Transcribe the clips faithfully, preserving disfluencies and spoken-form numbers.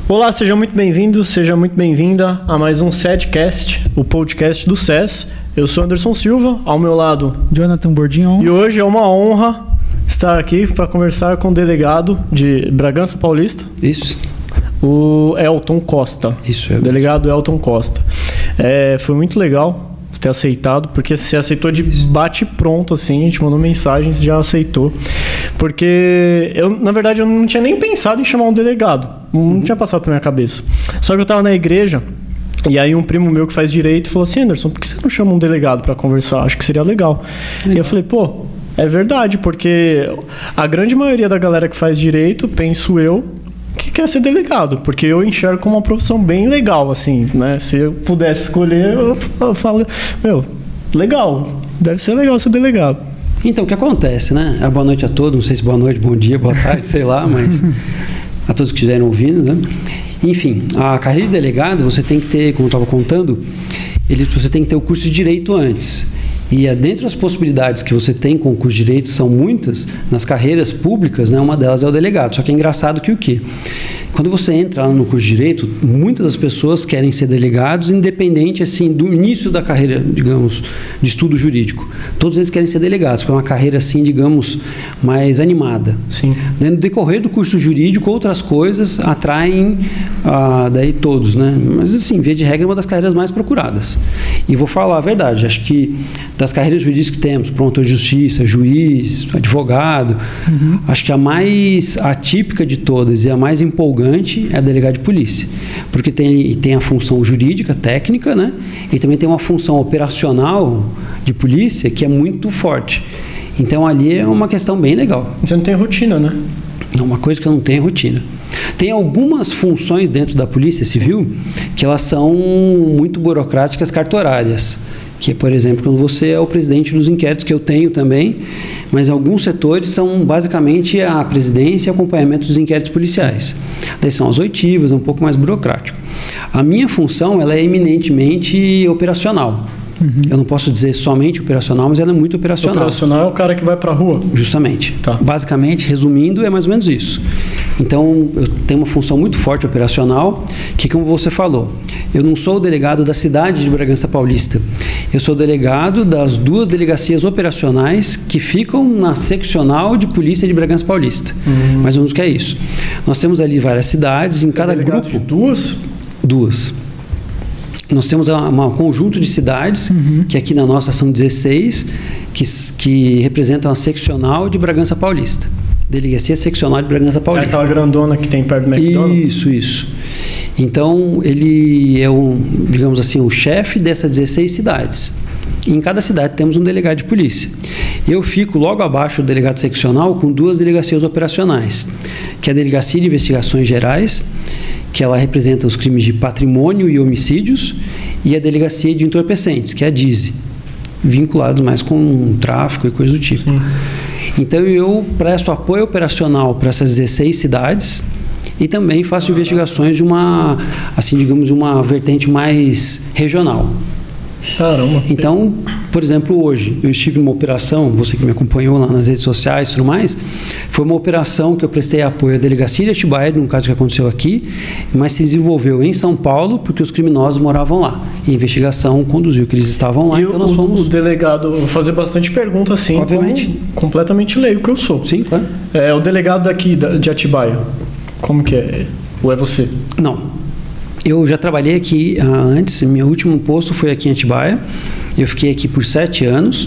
Olá, seja muito bem-vindo, seja muito bem-vinda a mais um SEDcast, o podcast do S E S. Eu sou Anderson Silva, ao meu lado Jonathan Bordinho. E hoje é uma honra estar aqui para conversar com o delegado de Bragança Paulista. Isso. O Elton Costa. Isso, é. Delegado Elton Costa. É, foi muito legal você ter aceitado, porque você aceitou de bate-pronto, assim, a gente mandou mensagem, você já aceitou. Porque, eu, na verdade, eu não tinha nem pensado em chamar um delegado. Não uhum. tinha passado pela minha cabeça. Só que eu tava na igreja, e aí um primo meu que faz direito falou assim, Anderson, por que você não chama um delegado para conversar? Acho que seria legal. legal. E eu falei, pô, é verdade, porque a grande maioria da galera que faz direito, penso eu, que quer ser delegado, porque eu enxergo como uma profissão bem legal, assim, né? Se eu pudesse escolher, eu, eu falo, meu, legal, deve ser legal ser delegado. Então, o que acontece, né? Boa noite a todos, não sei se boa noite, bom dia, boa tarde, sei lá, mas a todos que estiverem ouvindo, né? Enfim, a carreira de delegado, você tem que ter, como eu estava contando, ele, você tem que ter o curso de Direito antes. E dentro das possibilidades que você tem com o curso de Direito, são muitas, nas carreiras públicas, né, uma delas é o delegado. Só que é engraçado que o quê? Quando você entra lá no curso de Direito, muitas das pessoas querem ser delegados, independente assim, do início da carreira, digamos, de estudo jurídico. Todos eles querem ser delegados, porque é uma carreira, assim, digamos, mais animada. Sim. No decorrer do curso jurídico, outras coisas atraem ah, daí todos, né? Mas, assim, via de regra, é uma das carreiras mais procuradas. E vou falar a verdade, acho que das carreiras jurídicas que temos, promotor de justiça, juiz, advogado, uhum. acho que a mais atípica de todas e a mais empolgante é a delegado de polícia, porque tem, tem a função jurídica, técnica, né? E também tem uma função operacional de polícia que é muito forte. Então ali é uma questão bem legal. Você não tem rotina, né? É uma coisa que eu não tenho rotina. Tem algumas funções dentro da Polícia Civil que elas são muito burocráticas, cartorárias. Que é, por exemplo, quando você é o presidente dos inquéritos, que eu tenho também, mas alguns setores são basicamente a presidência e acompanhamento dos inquéritos policiais. Daí são as oitivas, é um pouco mais burocrático. A minha função ela é eminentemente operacional. Uhum. Eu não posso dizer somente operacional, mas ela é muito operacional. Operacional é o cara que vai para a rua? Justamente. Tá. Basicamente, resumindo, é mais ou menos isso. Então, eu tenho uma função muito forte operacional, que, como você falou, eu não sou o delegado da cidade de Bragança Paulista. Eu sou delegado das duas delegacias operacionais que ficam na seccional de polícia de Bragança Paulista. Uhum. Mais ou menos que é isso. Nós temos ali várias cidades, em Você cada é grupo... de duas? Duas. Nós temos um conjunto de cidades, uhum. que aqui na nossa são dezesseis, que, que representam a seccional de Bragança Paulista. Delegacia seccional de Bragança Paulista. É aquela grandona que tem perto do McDonald's? Isso, isso. Então, ele é, um, digamos assim, o chefe dessas dezesseis cidades. E em cada cidade temos um delegado de polícia. Eu fico logo abaixo do delegado seccional com duas delegacias operacionais, que é a Delegacia de Investigações Gerais, que ela representa os crimes de patrimônio e homicídios, e a Delegacia de Entorpecentes, que é a D I S E, vinculados mais com tráfico e coisa do tipo. Sim. Então, eu presto apoio operacional para essas dezesseis cidades e também faço investigações de uma, assim, digamos, de uma vertente mais regional. Caramba. Então, por exemplo, hoje eu estive numa operação, você que me acompanhou lá nas redes sociais e tudo mais, foi uma operação que eu prestei apoio à Delegacia de Atibaia, num caso que aconteceu aqui, mas se desenvolveu em São Paulo porque os criminosos moravam lá. E a investigação conduziu que eles estavam lá, e então o, nós fomos... o delegado, vou fazer bastante pergunta assim, obviamente, completamente leigo que eu sou. Sim, claro. É, o delegado daqui de Atibaia, como que é? Ou é você? Não. Eu já trabalhei aqui uh, antes, meu último posto foi aqui em Atibaia. Eu fiquei aqui por sete anos.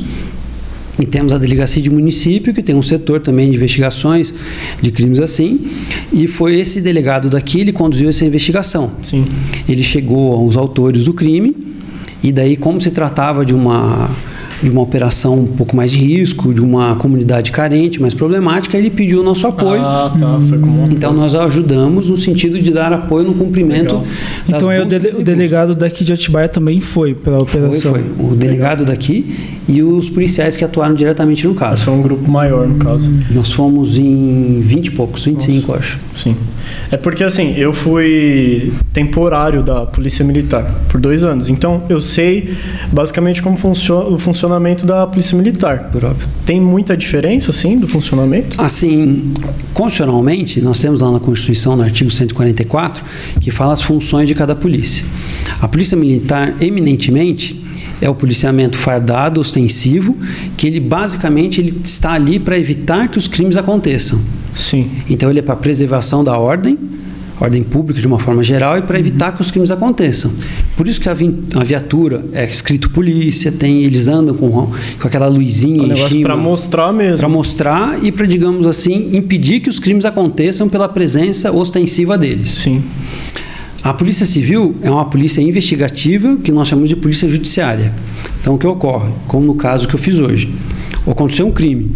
E temos a delegacia de município, que tem um setor também de investigações de crimes assim. E foi esse delegado daqui, ele conduziu essa investigação. Sim. Ele chegou aos autores do crime. E daí, como se tratava de uma... de uma operação um pouco mais de risco, de uma comunidade carente, mais problemática, ele pediu o nosso apoio. Ah, tá. Foi como... Então, nós ajudamos no sentido de dar apoio no cumprimento das Então, é o, dele, o delegado daqui de Atibaia também foi pela operação? Foi, foi. O delegado daqui e os policiais que atuaram diretamente no caso. Foi um grupo maior, no caso. Nós fomos em vinte e poucos, vinte e cinco, Nossa. Acho. Sim. É porque, assim, eu fui temporário da Polícia Militar por dois anos. Então, eu sei basicamente como funciona, funciona funcionamento da Polícia Militar. Por óbvio. Tem muita diferença, assim, do funcionamento? Assim, constitucionalmente, nós temos lá na Constituição, no artigo cento e quarenta e quatro, que fala as funções de cada polícia. A Polícia Militar, eminentemente, é o policiamento fardado, ostensivo, que ele basicamente ele está ali para evitar que os crimes aconteçam. Sim. Então ele é para a preservação da ordem, ordem pública de uma forma geral, e para evitar que os crimes aconteçam. Por isso que a, vi a viatura é escrito polícia, tem, eles andam com, com aquela luzinha É um em negócio cima. para mostrar mesmo. Para mostrar e para, digamos assim, impedir que os crimes aconteçam pela presença ostensiva deles. Sim. A Polícia Civil é uma polícia investigativa que nós chamamos de polícia judiciária. Então, o que ocorre? Como no caso que eu fiz hoje. Aconteceu um crime.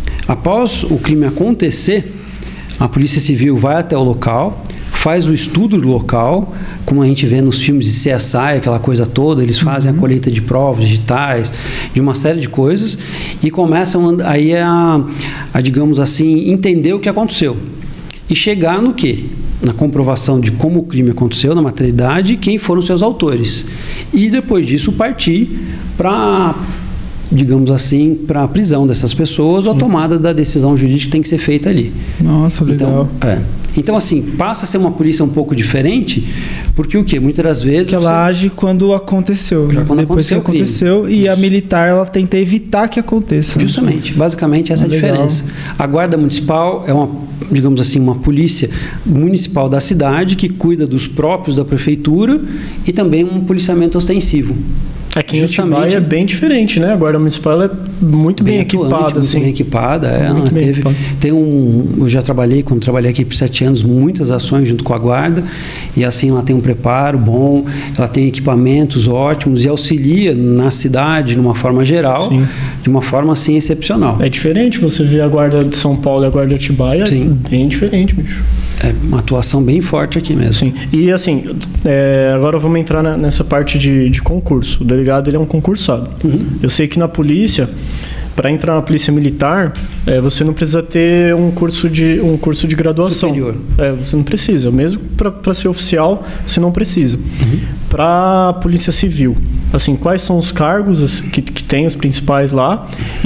Após o crime acontecer, a Polícia Civil vai até o local, faz o estudo do local, como a gente vê nos filmes de C S I, aquela coisa toda, eles fazem uhum. a colheita de provas digitais, de uma série de coisas, e começam aí a, a, digamos assim, entender o que aconteceu. E chegar no quê? Na comprovação de como o crime aconteceu, na materialidade, e quem foram seus autores. E depois disso partir para, digamos assim, para a prisão dessas pessoas, Sim. ou a tomada da decisão jurídica que tem que ser feita ali. Nossa, legal. Então, é. Então, assim, passa a ser uma polícia um pouco diferente, porque o quê? Muitas das vezes... Que ela você... age quando aconteceu. Já quando depois aconteceu que aconteceu, e Isso. a militar, ela tenta evitar que aconteça. Justamente. Basicamente, essa é a diferença. A Guarda Municipal é uma, digamos assim, uma polícia municipal da cidade que cuida dos próprios da prefeitura e também um policiamento ostensivo. Aqui em Atibaia é bem diferente, né? A Guarda Municipal é muito bem, bem equipada. Atuante, muito assim. bem equipada. É, muito bem teve, equipada. Tem um, eu já trabalhei, quando trabalhei aqui por sete anos, muitas ações junto com a Guarda. E assim, ela tem um preparo bom, ela tem equipamentos ótimos e auxilia na cidade, de uma forma geral, Sim. de uma forma assim excepcional. É diferente você ver a Guarda de São Paulo e a Guarda de Atibaia, Sim. é bem diferente, bicho. É uma atuação bem forte aqui mesmo. Sim. E assim, é, agora vamos entrar na, nessa parte de, de concurso. O delegado ele é um concursado. Uhum. Eu sei que na polícia, para entrar na polícia militar, é, você não precisa ter um curso de, um curso de graduação. Superior. É, você não precisa. Mesmo para ser oficial, você não precisa. Uhum. Para a polícia civil, assim, quais são os cargos que, que tem os principais lá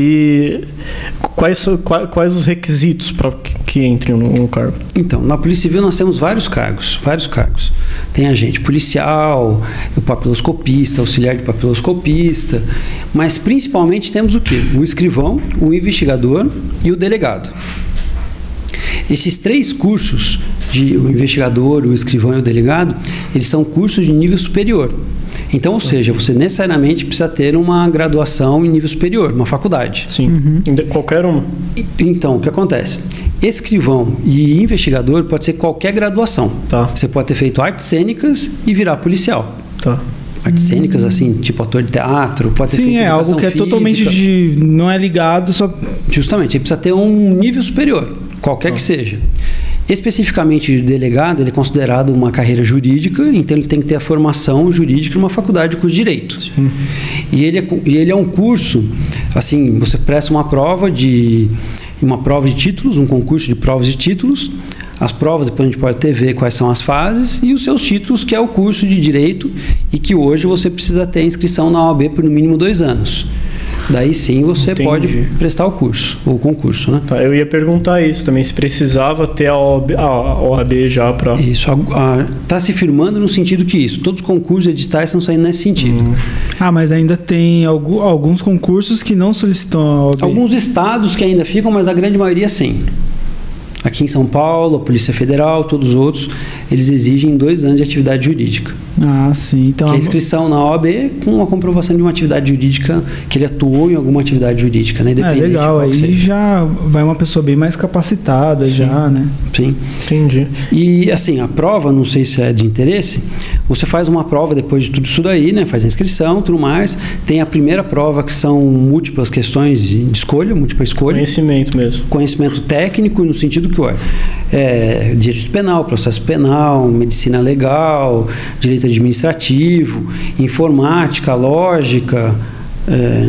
e quais, quais, quais os requisitos para que, que entrem no, no cargo? Então, na Polícia Civil nós temos vários cargos, vários cargos. Tem agente policial, o papiloscopista, auxiliar de papiloscopista, mas principalmente temos o quê? O escrivão, o investigador e o delegado. Esses três cursos, de, o investigador, o escrivão e o delegado, eles são cursos de nível superior. Então, ou seja, você necessariamente precisa ter uma graduação em nível superior, uma faculdade. Sim, uhum. Qualquer uma. Então, o que acontece? Escrivão e investigador pode ser qualquer graduação. Tá. Você pode ter feito artes cênicas e virar policial. Tá. Artes cênicas, assim, tipo ator de teatro, pode ter Sim, feito é algo que é física. totalmente de... não é ligado só... Justamente, ele precisa ter um nível superior, qualquer ah. que seja. Especificamente, o delegado, ele é considerado uma carreira jurídica, então ele tem que ter a formação jurídica numa faculdade de curso de Direito. Sim. E ele é, e ele é um curso, assim, você presta uma prova de... uma prova de títulos, um concurso de provas de títulos. As provas, depois a gente pode ter, ver quais são as fases, e os seus títulos, que é o curso de Direito, e que hoje você precisa ter inscrição na O A B por no mínimo dois anos. Daí sim você Entendi. Pode prestar o curso, ou o concurso, né? Tá, eu ia perguntar isso também, se precisava ter a O A B, a O A B já para... Isso, está se firmando no sentido que isso, todos os concursos editais estão saindo nesse sentido. Hum. Ah, mas ainda tem alguns concursos que não solicitam a O A B. Alguns estados que ainda ficam, mas a grande maioria sim. Aqui em São Paulo, a Polícia Federal, todos os outros, eles exigem dois anos de atividade jurídica. Ah, sim. Então, que é a inscrição na O A B com a comprovação de uma atividade jurídica, que ele atuou em alguma atividade jurídica, né? Independente é legal, aí seja. Já vai uma pessoa bem mais capacitada, sim. já, né? Sim. Entendi. E assim, a prova, não sei se é de interesse, você faz uma prova depois de tudo isso daí, né? Faz a inscrição, tudo mais. Tem a primeira prova, que são múltiplas questões de escolha, múltipla escolha. Conhecimento mesmo. Conhecimento técnico, no sentido que, ué, é, direito penal, processo penal, medicina legal, direito administrativo, informática, lógica, é,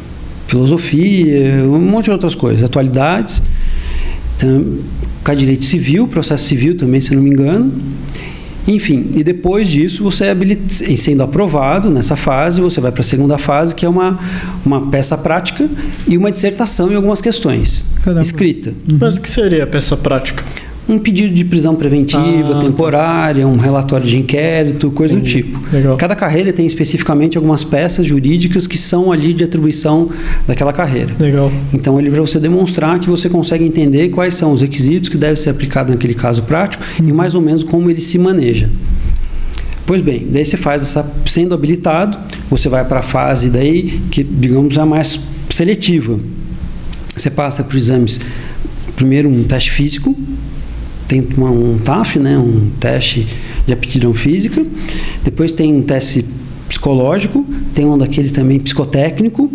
filosofia, um monte de outras coisas, atualidades, então, com direito civil, processo civil também, se eu não me engano. Enfim, e depois disso, você é habilit... sendo aprovado nessa fase, você vai para a segunda fase, que é uma, uma peça prática e uma dissertação em algumas questões. Caramba. Escrita. Uhum. Mas o que seria a peça prática? Um pedido de prisão preventiva, ah, temporária, tá. um relatório de inquérito, coisa Entendi. do tipo. Legal. Cada carreira tem especificamente algumas peças jurídicas que são ali de atribuição daquela carreira. Legal. Então, ele para você demonstrar que você consegue entender quais são os requisitos que devem ser aplicados naquele caso prático hum. e mais ou menos como ele se maneja. Pois bem, daí você faz essa, sendo habilitado, você vai para a fase daí que, digamos, já mais seletiva. Você passa por exames, primeiro um teste físico, tem uma, um T A F, né, um teste de aptidão física, depois tem um teste psicológico, tem um daquele também psicotécnico,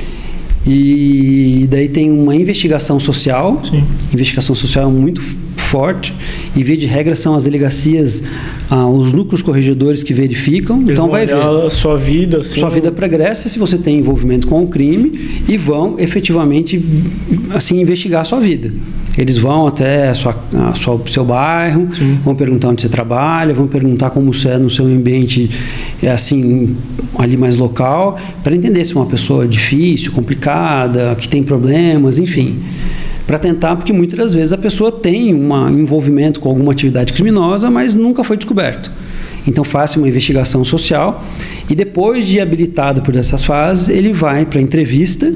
e daí tem uma investigação social. Sim. Investigação social é muito forte, e via de regra são as delegacias, ah, os núcleos corregedores que verificam. Eles então vão vai ver a sua vida, assim, sua vida pregressa, se você tem envolvimento com o crime, e vão efetivamente assim investigar a sua vida. Eles vão até a sua, a sua, seu bairro, Sim. vão perguntar onde você trabalha, vão perguntar como você é no seu ambiente, é assim, ali mais local, para entender se é uma pessoa difícil, complicada, que tem problemas, enfim. Para tentar, porque muitas das vezes a pessoa tem um envolvimento com alguma atividade criminosa, mas nunca foi descoberto. Então, faça uma investigação social e depois de habilitado por essas fases, ele vai para a entrevista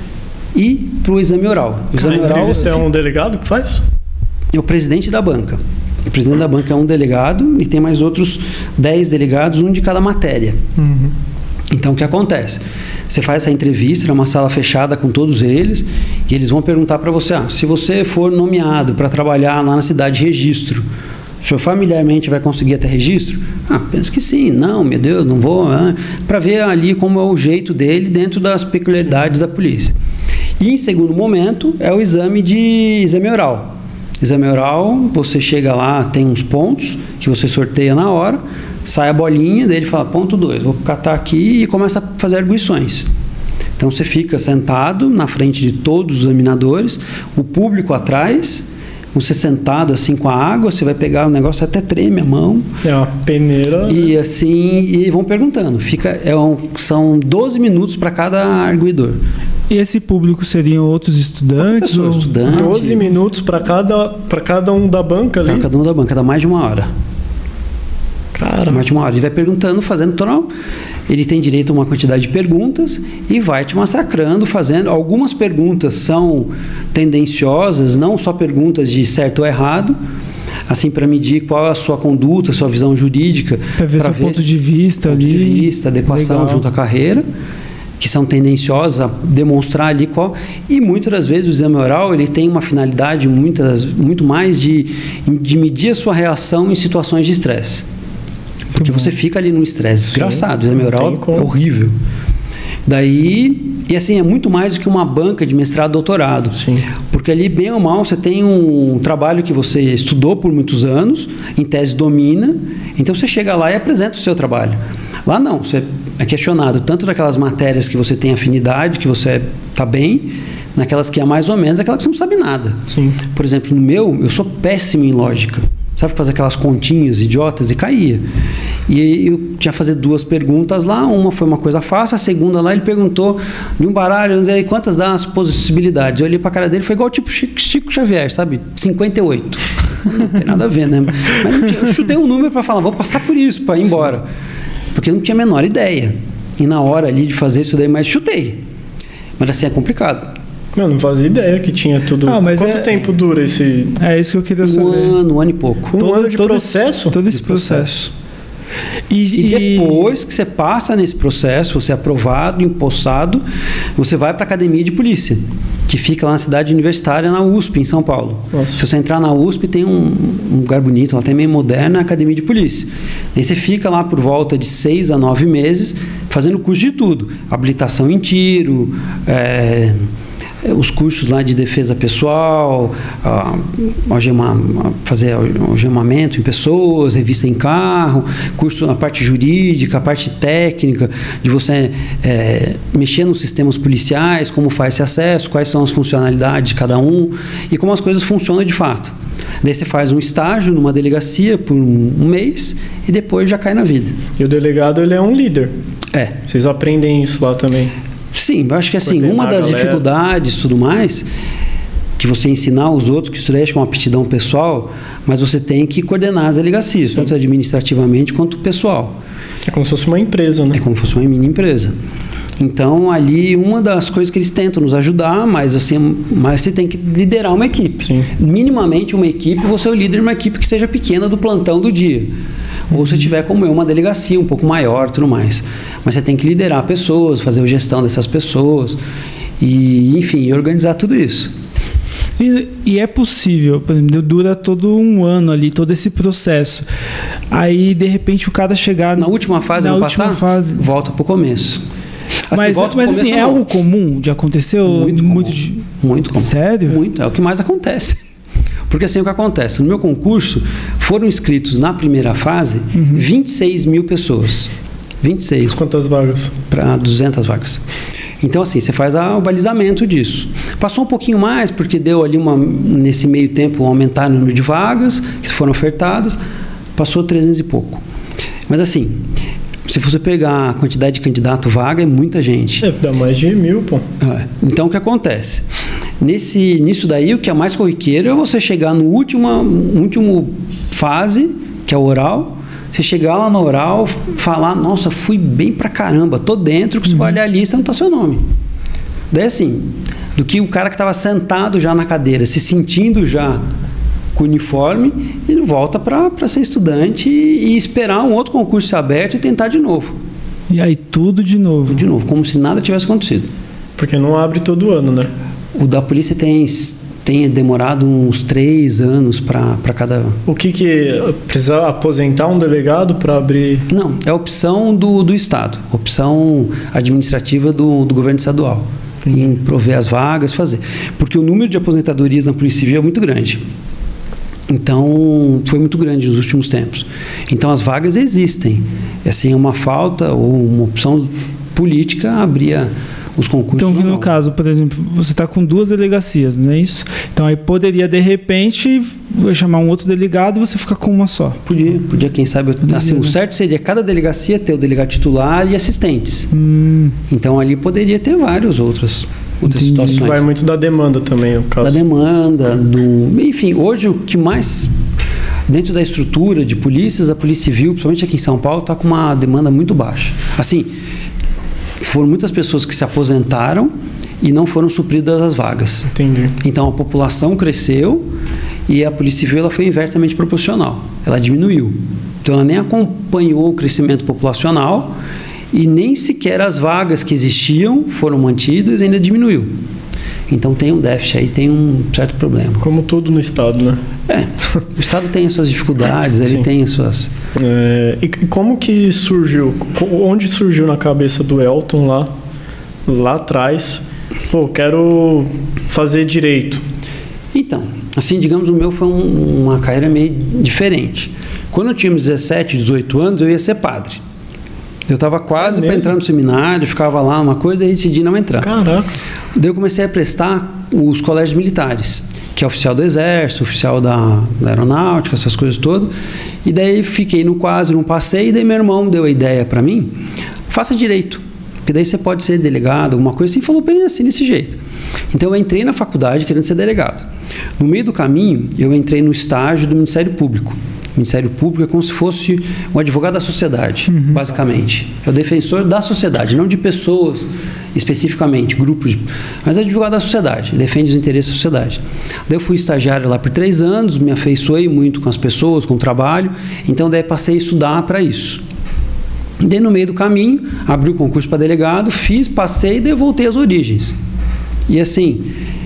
e para o exame oral. O exame a oral, entrevista é um delegado que faz? É o presidente da banca. O presidente da banca é um delegado e tem mais outros dez delegados, um de cada matéria. Uhum. Então, o que acontece? Você faz essa entrevista, é uma sala fechada com todos eles, e eles vão perguntar para você, ah, se você for nomeado para trabalhar lá na cidade de Registro, o senhor familiarmente vai conseguir até registro? Ah, penso que sim. Não, meu Deus, não vou. Ah, para ver ali como é o jeito dele dentro das peculiaridades da polícia. E, em segundo momento, é o exame de exame oral. Exame oral, você chega lá, tem uns pontos que você sorteia na hora, sai a bolinha, daí ele fala, ponto dois, vou catar aqui e começa a fazer arguições. Então, você fica sentado na frente de todos os examinadores, o público atrás, você sentado assim com a água, você vai pegar o negócio, até treme a mão. É uma peneira. E assim, e vão perguntando. Fica, é um, são doze minutos para cada arguidor. E esse público seriam outros estudantes? Pessoa, ou... estudante. doze minutos para cada, para cada um da banca ali? Para cada um da banca, dá mais de uma hora. Cara. Mais de uma hora. Ele vai perguntando, fazendo total. Ele tem direito a uma quantidade de perguntas e vai te massacrando, fazendo. Algumas perguntas são tendenciosas, não só perguntas de certo ou errado, assim, para medir qual é a sua conduta, a sua visão jurídica. Para ver seu ponto de vista ali. Ponto de vista, adequação Legal. junto à carreira, que são tendenciosas a demonstrar ali qual. E muitas das vezes o exame oral ele tem uma finalidade muitas, muito mais de, de medir a sua reação em situações de estresse. Porque você fica ali num estresse desgraçado. O exame oral é horrível. Daí, e assim, é muito mais do que uma banca de mestrado, doutorado. Sim. Porque ali, bem ou mal, você tem um trabalho que você estudou por muitos anos, em tese domina, então você chega lá e apresenta o seu trabalho. Lá não, você é questionado tanto daquelas matérias que você tem afinidade, que você está bem, naquelas que é mais ou menos, aquelas que você não sabe nada. Sim. Por exemplo, no meu, eu sou péssimo em lógica. Sabe, fazer aquelas continhas idiotas e caía. E eu tinha que fazer duas perguntas lá, uma foi uma coisa fácil, a segunda lá ele perguntou de um baralho, aí, quantas dá as possibilidades? Eu olhei pra cara dele, foi igual tipo Chico, Chico Xavier, sabe? cinquenta e oito. Não tem nada a ver, né? Mas não tinha, eu chutei um número para falar, vou passar por isso, para ir embora. Porque eu não tinha a menor ideia. E na hora ali de fazer isso daí, mas chutei. Mas assim, é complicado. Eu não fazia ideia que tinha tudo. Ah, mas Quanto é, tempo dura esse... É isso que eu queria saber. Um ano, um ano e pouco. Um todo, ano de todo processo? Esse, todo esse de processo. processo. E, E depois que você passa nesse processo, você é aprovado, empossado, você vai para a academia de polícia, que fica lá na cidade universitária, na U S P, em São Paulo. Nossa. Se você entrar na U S P, tem um, um lugar bonito, ela tem meio moderna, a academia de polícia. Aí você fica lá por volta de seis a nove meses, fazendo curso de tudo. Habilitação em tiro, é, os cursos lá de defesa pessoal, a, algemar, fazer algemamento em pessoas, revista em carro, curso na parte jurídica, a parte técnica, de você é, mexer nos sistemas policiais, como faz esse acesso, quais são as funcionalidades de cada um e como as coisas funcionam de fato. Daí você faz um estágio numa delegacia por um, um mês e depois já cai na vida. E o delegado, ele é um líder. É. Vocês aprendem isso lá também? Sim, eu acho que assim, Coordenar uma das a galera. dificuldades e tudo mais, que você ensinar os outros, que isso daí é uma aptidão pessoal, mas você tem que coordenar as delegacias, Sim. tanto administrativamente quanto pessoal. É como se fosse uma empresa, né? É como se fosse uma mini empresa. Então, ali, uma das coisas que eles tentam nos ajudar, mas, assim, mas você tem que liderar uma equipe. Sim. Minimamente uma equipe, você é o líder de uma equipe que seja pequena do plantão do dia. Ou se tiver como eu, uma delegacia um pouco maior e tudo mais. Mas você tem que liderar pessoas, fazer a gestão dessas pessoas e, enfim, organizar tudo isso. E, e é possível, por exemplo, dura todo um ano ali, todo esse processo. Aí, de repente, o cara chegar... Na última fase, na não última passar, fase. volta para o começo. Assim, Mas, volta mas pro assim, começo, é não. algo comum de acontecer? Muito comum. Muito, de... Muito comum. Sério? Muito. É o que mais acontece. Porque assim, o que acontece? No meu concurso, foram inscritos na primeira fase uhum. vinte e seis mil pessoas. vinte e seis. Quantas vagas? Para duzentas vagas. Então, assim, você faz a, o balizamento disso. Passou um pouquinho mais, porque deu ali uma, nesse meio tempo, aumentar o número de vagas que foram ofertadas, passou trezentos e pouco. Mas assim, se você pegar a quantidade de candidato vaga, é muita gente. É, dá mais de mil, pô. É. Então, o que acontece? Nesse, nisso daí, o que é mais corriqueiro é você chegar no último, último fase, que é o oral, você chegar lá no oral, falar, nossa, fui bem pra caramba, tô dentro, que você uhum. vai olhar a lista, não tá seu nome. Daí assim, do que o cara que estava sentado já na cadeira, se sentindo já com o uniforme, ele volta para ser estudante e, e esperar um outro concurso ser aberto e tentar de novo. E aí tudo de novo? Tudo de novo, como se nada tivesse acontecido. Porque não abre todo ano, né? O da polícia tem, tem demorado uns três anos para cada... O que que... Precisa aposentar um delegado para abrir... Não, é opção do, do Estado, opção administrativa do, do governo estadual. Entendi. Em prover as vagas, fazer. Porque o número de aposentadorias na Polícia Civil é muito grande. Então, foi muito grande nos últimos tempos. Então, as vagas existem. Assim, uma falta ou uma opção política abria os concursos. Então, no caso, por exemplo, você está com duas delegacias, não é isso? Então, aí poderia, de repente, chamar um outro delegado e você ficar com uma só. Podia, podia, quem sabe. Assim, o certo seria cada delegacia ter o delegado titular e assistentes. Hum. Então, ali poderia ter várias outras, outras situações. Vai muito da demanda também, no caso. Da demanda, do... Enfim, hoje o que mais... Dentro da estrutura de polícias, a Polícia Civil, principalmente aqui em São Paulo, está com uma demanda muito baixa. Assim... Foram muitas pessoas que se aposentaram e não foram supridas as vagas. Entendi. Então, a população cresceu e a Polícia Civil ela foi inversamente proporcional. Ela diminuiu. Então, ela nem acompanhou o crescimento populacional e nem sequer as vagas que existiam foram mantidas e ainda diminuiu. Então, tem um déficit aí, tem um certo problema. Como tudo no Estado, né? É, o Estado tem as suas dificuldades, ele Sim. tem as suas... É, e como que surgiu, onde surgiu na cabeça do Elton lá, lá atrás, pô, quero fazer direito? Então, assim, digamos, o meu foi um, uma carreira meio diferente. Quando eu tinha dezessete, dezoito anos, eu ia ser padre. Eu estava quase é para entrar no seminário, ficava lá uma coisa, daí decidi não entrar. Caraca! Daí eu comecei a prestar os colégios militares, que é oficial do Exército, oficial da, da Aeronáutica, essas coisas todas. E daí fiquei no quase, não passei, e daí meu irmão deu a ideia para mim, faça direito, porque daí você pode ser delegado, alguma coisa assim, e falou bem assim, desse jeito. Então eu entrei na faculdade querendo ser delegado. No meio do caminho, eu entrei no estágio do Ministério Público. O Ministério Público é como se fosse um advogado da sociedade, uhum. basicamente. É o defensor da sociedade, não de pessoas especificamente, grupos, de, mas é advogado da sociedade, defende os interesses da sociedade. Daí eu fui estagiário lá por três anos, me afeiçoei muito com as pessoas, com o trabalho, então daí passei a estudar para isso. Daí no meio do caminho, abri o concurso para delegado, fiz, passei e daí voltei às origens. E assim,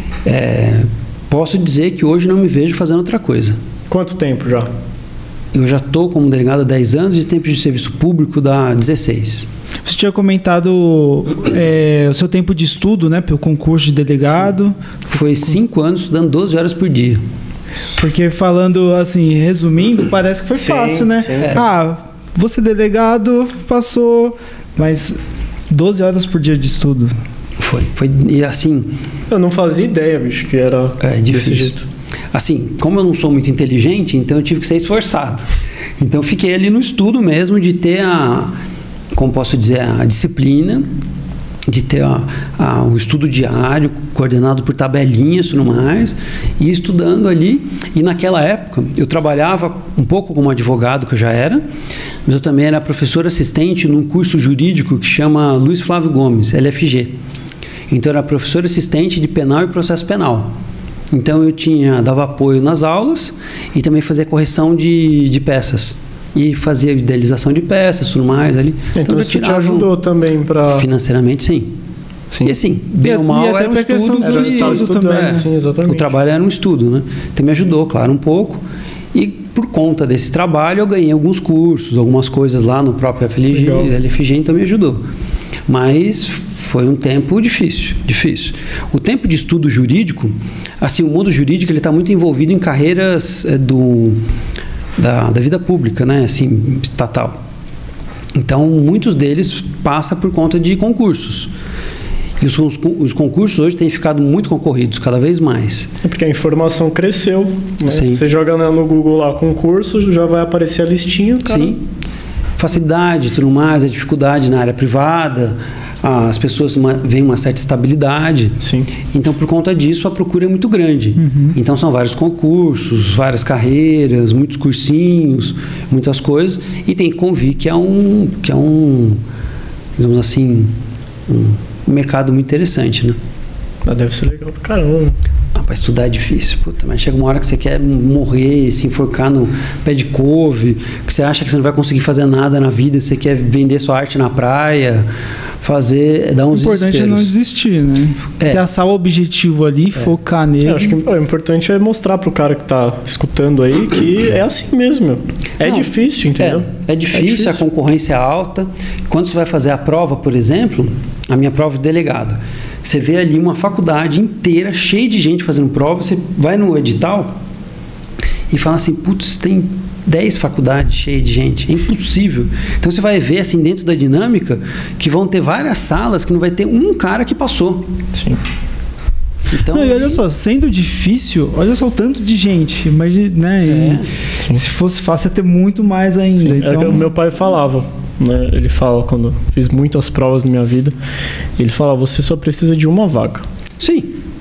é, posso dizer que hoje não me vejo fazendo outra coisa. Quanto tempo já? Eu já estou como delegado há dez anos e tempo de serviço público dá dezesseis. Você tinha comentado é, o seu tempo de estudo, né, pelo concurso de delegado. Foi cinco anos estudando doze horas por dia. Porque falando assim, resumindo, parece que foi Sim, fácil, né? sim. Ah, você delegado, passou, mas doze horas por dia de estudo. Foi, foi e assim, Eu não fazia ideia, bicho, que era é desse difícil. jeito. Assim, como eu não sou muito inteligente, então eu tive que ser esforçado. Então eu fiquei ali no estudo mesmo de ter a, como posso dizer, a disciplina, de ter a, a, o estudo diário, coordenado por tabelinhas e tudo mais, e estudando ali. E naquela época eu trabalhava um pouco como advogado, que eu já era, mas eu também era professor assistente num curso jurídico que chama Luiz Flávio Gomes, L F G. Então eu era professor assistente de penal e processo penal. Então eu tinha, dava apoio nas aulas e também fazia correção de, de peças. E fazia idealização de peças, tudo mais ali. Então eu isso te tirava ajudou um- também para... Financeiramente, sim. Sim. E assim, bem E- ou e mal, até era um pra questão estudo. do Era que- estudar estudo estudando, também, né? sim, exatamente. O trabalho era um estudo, né? Então me ajudou, claro, um pouco. E por conta desse trabalho eu ganhei alguns cursos, algumas coisas lá no próprio F L G, Legal. L F G, então me ajudou. Mas foi um tempo difícil, difícil. O tempo de estudo jurídico, assim, o mundo jurídico ele está muito envolvido em carreiras é, do, da, da vida pública, né? Assim, estatal. Então, muitos deles passam por conta de concursos. E os, os concursos hoje têm ficado muito concorridos, cada vez mais. É porque a informação cresceu, né? Sim. Você joga no Google lá concurso, já vai aparecer a listinha, cara. Sim. Facilidade, tudo mais, a dificuldade na área privada, as pessoas uma, veem uma certa estabilidade. Sim. Então, por conta disso, a procura é muito grande. Uhum. Então, são vários concursos, várias carreiras, muitos cursinhos, muitas coisas. E tem que convir que é um, que é um digamos assim, um mercado muito interessante, né? Mas deve ser legal pra caramba. Ah, para estudar é difícil, puta, mas chega uma hora que você quer morrer, se enforcar no pé de couve, que você acha que você não vai conseguir fazer nada na vida, você quer vender sua arte na praia, fazer, dar O uns importante é não desesperos. desistir, né? É. Traçar o objetivo ali, focar nele. Eu acho que o importante é mostrar pro cara que tá escutando aí que é assim mesmo, meu. É Não, difícil, entendeu? É, é difícil, É difícil. a concorrência é alta. Quando você vai fazer a prova, por exemplo, a minha prova de delegado, você vê ali uma faculdade inteira, cheia de gente fazendo prova, você vai no edital e fala assim, putz, tem dez faculdades cheias de gente, é impossível. Então você vai ver assim dentro da dinâmica que vão ter várias salas que não vai ter um cara que passou. Sim. Então, Não, e olha só, sendo difícil, olha só o tanto de gente, mas, né, e se fosse fácil ia ter muito mais ainda. Sim. Então, É que o meu pai falava, né? Ele fala, quando fiz muitas provas na minha vida, ele fala, você só precisa de uma vaga. sim,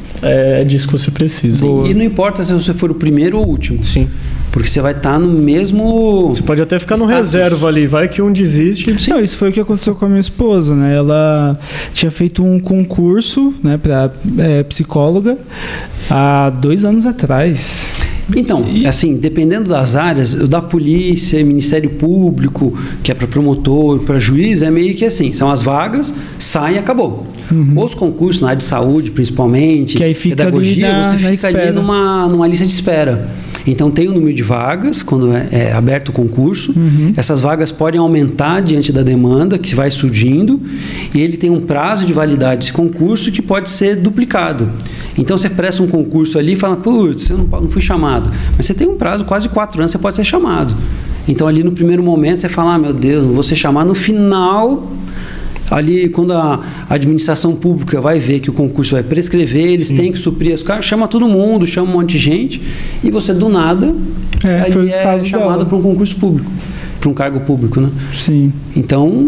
É disso que você precisa. sim. E não importa se você for o primeiro ou o último, Sim. porque você vai estar no mesmo... Você pode até ficar no Status. reserva ali, vai que um desiste. Não, isso foi o que aconteceu com a minha esposa, né? Ela tinha feito um concurso, né, para é, psicóloga há dois anos atrás. Então, assim, dependendo das áreas, o da polícia, Ministério Público, que é para promotor, para juiz, é meio que assim, são as vagas, sai e acabou. Uhum. Os concursos na área de saúde, principalmente, Que aí fica pedagogia, ali na- você na fica espera. ali numa, numa lista de espera. Então, tem o número de vagas, quando é, é aberto o concurso. Uhum. Essas vagas podem aumentar diante da demanda que vai surgindo. E ele tem um prazo de validade desse concurso que pode ser duplicado. Então, você presta um concurso ali e fala, putz, eu não, não fui chamado. Mas você tem um prazo, quase quatro anos, você pode ser chamado. Então, ali no primeiro momento, você fala, ah, meu Deus, não vou ser chamado. No final... Ali, quando a administração pública vai ver que o concurso vai prescrever, eles Sim. têm que suprir as caras, chama todo mundo, chama um monte de gente, e você, do nada, É, foi ali o é caso chamado dela. para um concurso público, para um cargo público, né? Sim. Então,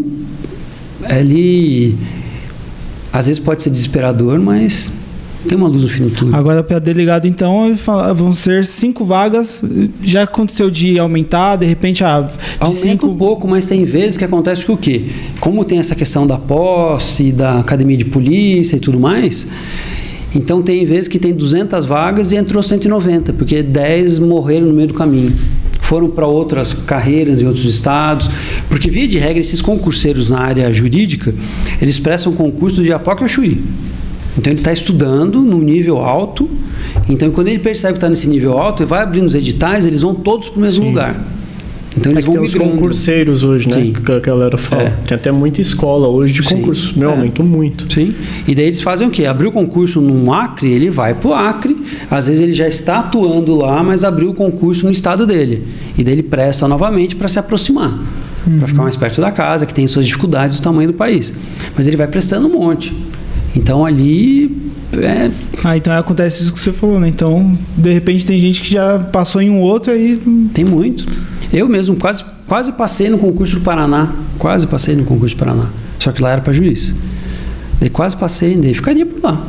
ele às vezes pode ser desesperador, mas tem uma luz no fim do túnel. Agora, para delegado, então, ele fala, vão ser cinco vagas. Já aconteceu de aumentar, de repente, ah, de Aumenta cinco... um pouco, mas tem vezes que acontece que o quê? Como tem essa questão da posse, da academia de polícia e tudo mais, então tem vezes que tem duzentas vagas e entrou cento e noventa, porque dez morreram no meio do caminho. Foram para outras carreiras em outros estados, porque via de regra esses concurseiros na área jurídica, eles prestam concurso de Iapoca ao Chuí. Então ele está estudando num nível alto, então quando ele percebe que está nesse nível alto, ele vai abrindo os editais, eles vão todos para o mesmo Sim. lugar. Então eles é que vão tem os migrando. concurseiros hoje, né? Sim. Que a galera fala. É. Tem até muita escola hoje de Sim. concurso. Meu, É. aumentou muito. Sim. E daí eles fazem o quê? Abriu o concurso no Acre, ele vai para o Acre. Às vezes ele já está atuando lá, mas abriu o concurso no estado dele. E daí ele presta novamente para se aproximar. Uhum. Para ficar mais perto da casa, que tem suas dificuldades do tamanho do país. Mas ele vai prestando um monte. Então ali... É... Ah, então acontece isso que você falou, né? Então, de repente tem gente que já passou em um outro aí... Tem muito. Eu mesmo quase, quase passei no concurso do Paraná. Quase passei no concurso do Paraná. Só que lá era para juiz. Daí quase passei, daí ficaria por lá.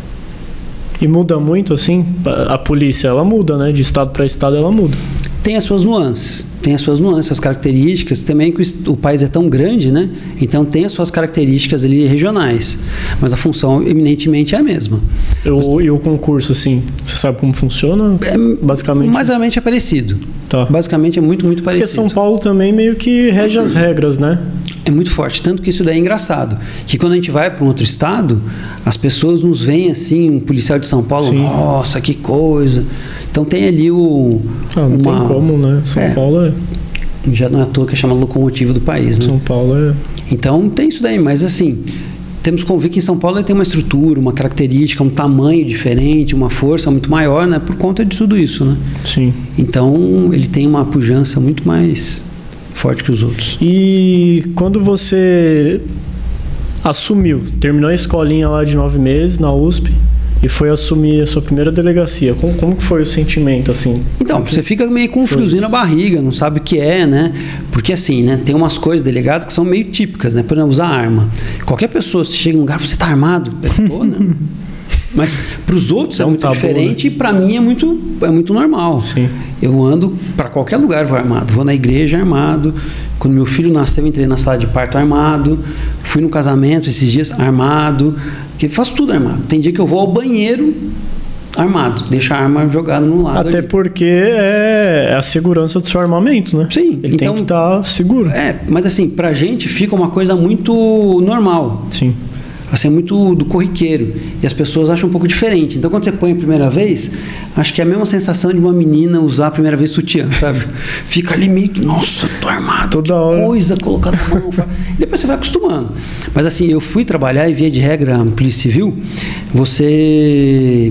E muda muito, assim? A polícia, ela muda, né? De estado para estado, ela muda. Tem as suas nuances, tem as suas nuances, suas características, também que o, o país é tão grande, né? Então tem as suas características ali regionais, mas a função eminentemente é a mesma. Eu, e o concurso, assim, você sabe como funciona? É, basicamente. Mais ou menos é parecido. Tá. Basicamente é muito, muito parecido. Porque São Paulo também meio que rege as regras, né? É muito forte, tanto que isso daí é engraçado, que quando a gente vai para um outro estado, as pessoas nos veem assim, um policial de São Paulo, Sim. Nossa, que coisa. Então tem ali o... Ah, não uma, tem como, né? São é, Paulo é... Já não é à toa que é chamado locomotiva do país, né? São Paulo é... Então tem isso daí, mas assim, temos que convir que em São Paulo ele tem uma estrutura, uma característica, um tamanho diferente, uma força muito maior, né? Por conta de tudo isso, né? Sim. Então ele tem uma pujança muito mais forte que os outros. E quando você assumiu, terminou a escolinha lá de nove meses na U S P e foi assumir a sua primeira delegacia, como, como que foi o sentimento, assim? Então, você fica meio com um friozinho na barriga, não sabe o que é, né? Porque assim, né? Tem umas coisas, delegado, que são meio típicas, né? Por exemplo, usar arma. Qualquer pessoa, se chega em um lugar, você tá armado? Pô, né? Mas para os outros é, é um muito tabu, diferente, né? E para mim é muito, é muito normal. Sim. Eu ando para qualquer lugar vou armado. Vou na igreja armado. Quando meu filho nasceu, entrei na sala de parto armado. Fui no casamento esses dias armado. Que faço tudo armado. Tem dia que eu vou ao banheiro armado, deixa a arma jogada no lado. Até ali. Porque é a segurança do seu armamento, né? Sim. Ele então, tem que estar seguro. É, mas assim, pra gente fica uma coisa muito normal. Sim. Assim, é muito do corriqueiro. E as pessoas acham um pouco diferente. Então, quando você põe a primeira vez, acho que é a mesma sensação de uma menina usar a primeira vez sutiã, sabe? Fica ali meio que, nossa, tô armado. Toda que hora. Coisa colocada na mão. Depois você vai acostumando. Mas assim, eu fui trabalhar e via de regra na Polícia Civil, você...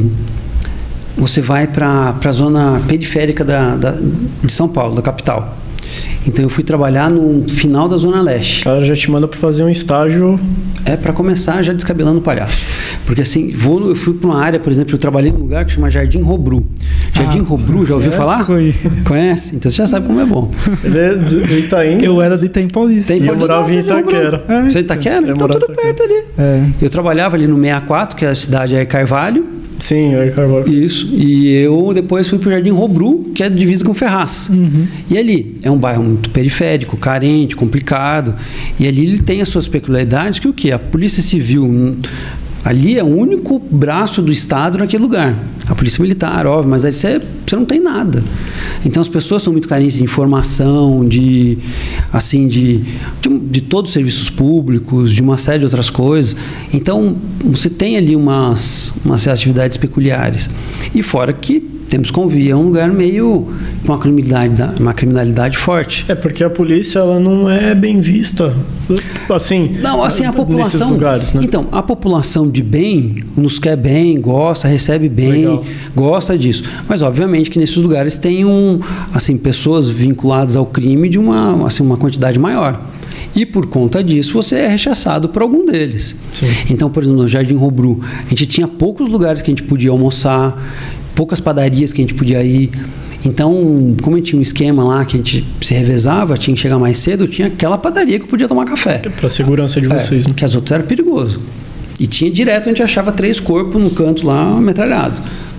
Você vai para a zona periférica da, da, de São Paulo, da capital. Então eu fui trabalhar no final da Zona Leste. O cara já te manda para fazer um estágio. É para começar já descabelando o palhaço. Porque assim, vou, eu fui para uma área, por exemplo, eu trabalhei num lugar que chama Jardim Robru. Jardim ah, Robru, já ouviu falar? Conheço. Conhece? Então você já sabe como é bom. Ele é do Itaim. Eu era do Itaim Paulista. Tem e eu morava em Itaquera. É, você é Itaquera? Então tudo perto ali. É. Eu trabalhava ali no sessenta e quatro, que é a cidade é Carvalho. Sim, é Carvalho. Isso. E eu depois fui para o Jardim Robru, que é divisa com Ferraz. Uhum. E ali é um bairro muito periférico, carente, complicado. E ali ele tem as suas peculiaridades, que o quê? A Polícia Civil ali é o único braço do Estado naquele lugar. A Polícia Militar, óbvio, mas ali você, você não tem nada. Então as pessoas são muito carentes de informação, de, assim, de, de, de todos os serviços públicos, de uma série de outras coisas. Então você tem ali umas, umas atividades peculiares. E fora que temos que convir, é um lugar meio com uma criminalidade, uma criminalidade forte. É porque a polícia ela não é bem vista, assim. Não, assim a população. Nesses lugares, né? Então a população de bem nos quer bem, gosta, recebe bem, Legal. gosta disso. Mas obviamente que nesses lugares tem um, assim, pessoas vinculadas ao crime de uma, assim, uma quantidade maior. E por conta disso você é rechaçado por algum deles. Sim. Então, por exemplo, no Jardim Robru, a gente tinha poucos lugares que a gente podia almoçar, poucas padarias que a gente podia ir. Então, como a gente tinha um esquema lá que a gente se revezava, tinha que chegar mais cedo, tinha aquela padaria que podia tomar café. Para segurança de vocês, é, né? Que as outras eram perigoso. E tinha direto, a gente achava três corpos no canto lá, metralhado.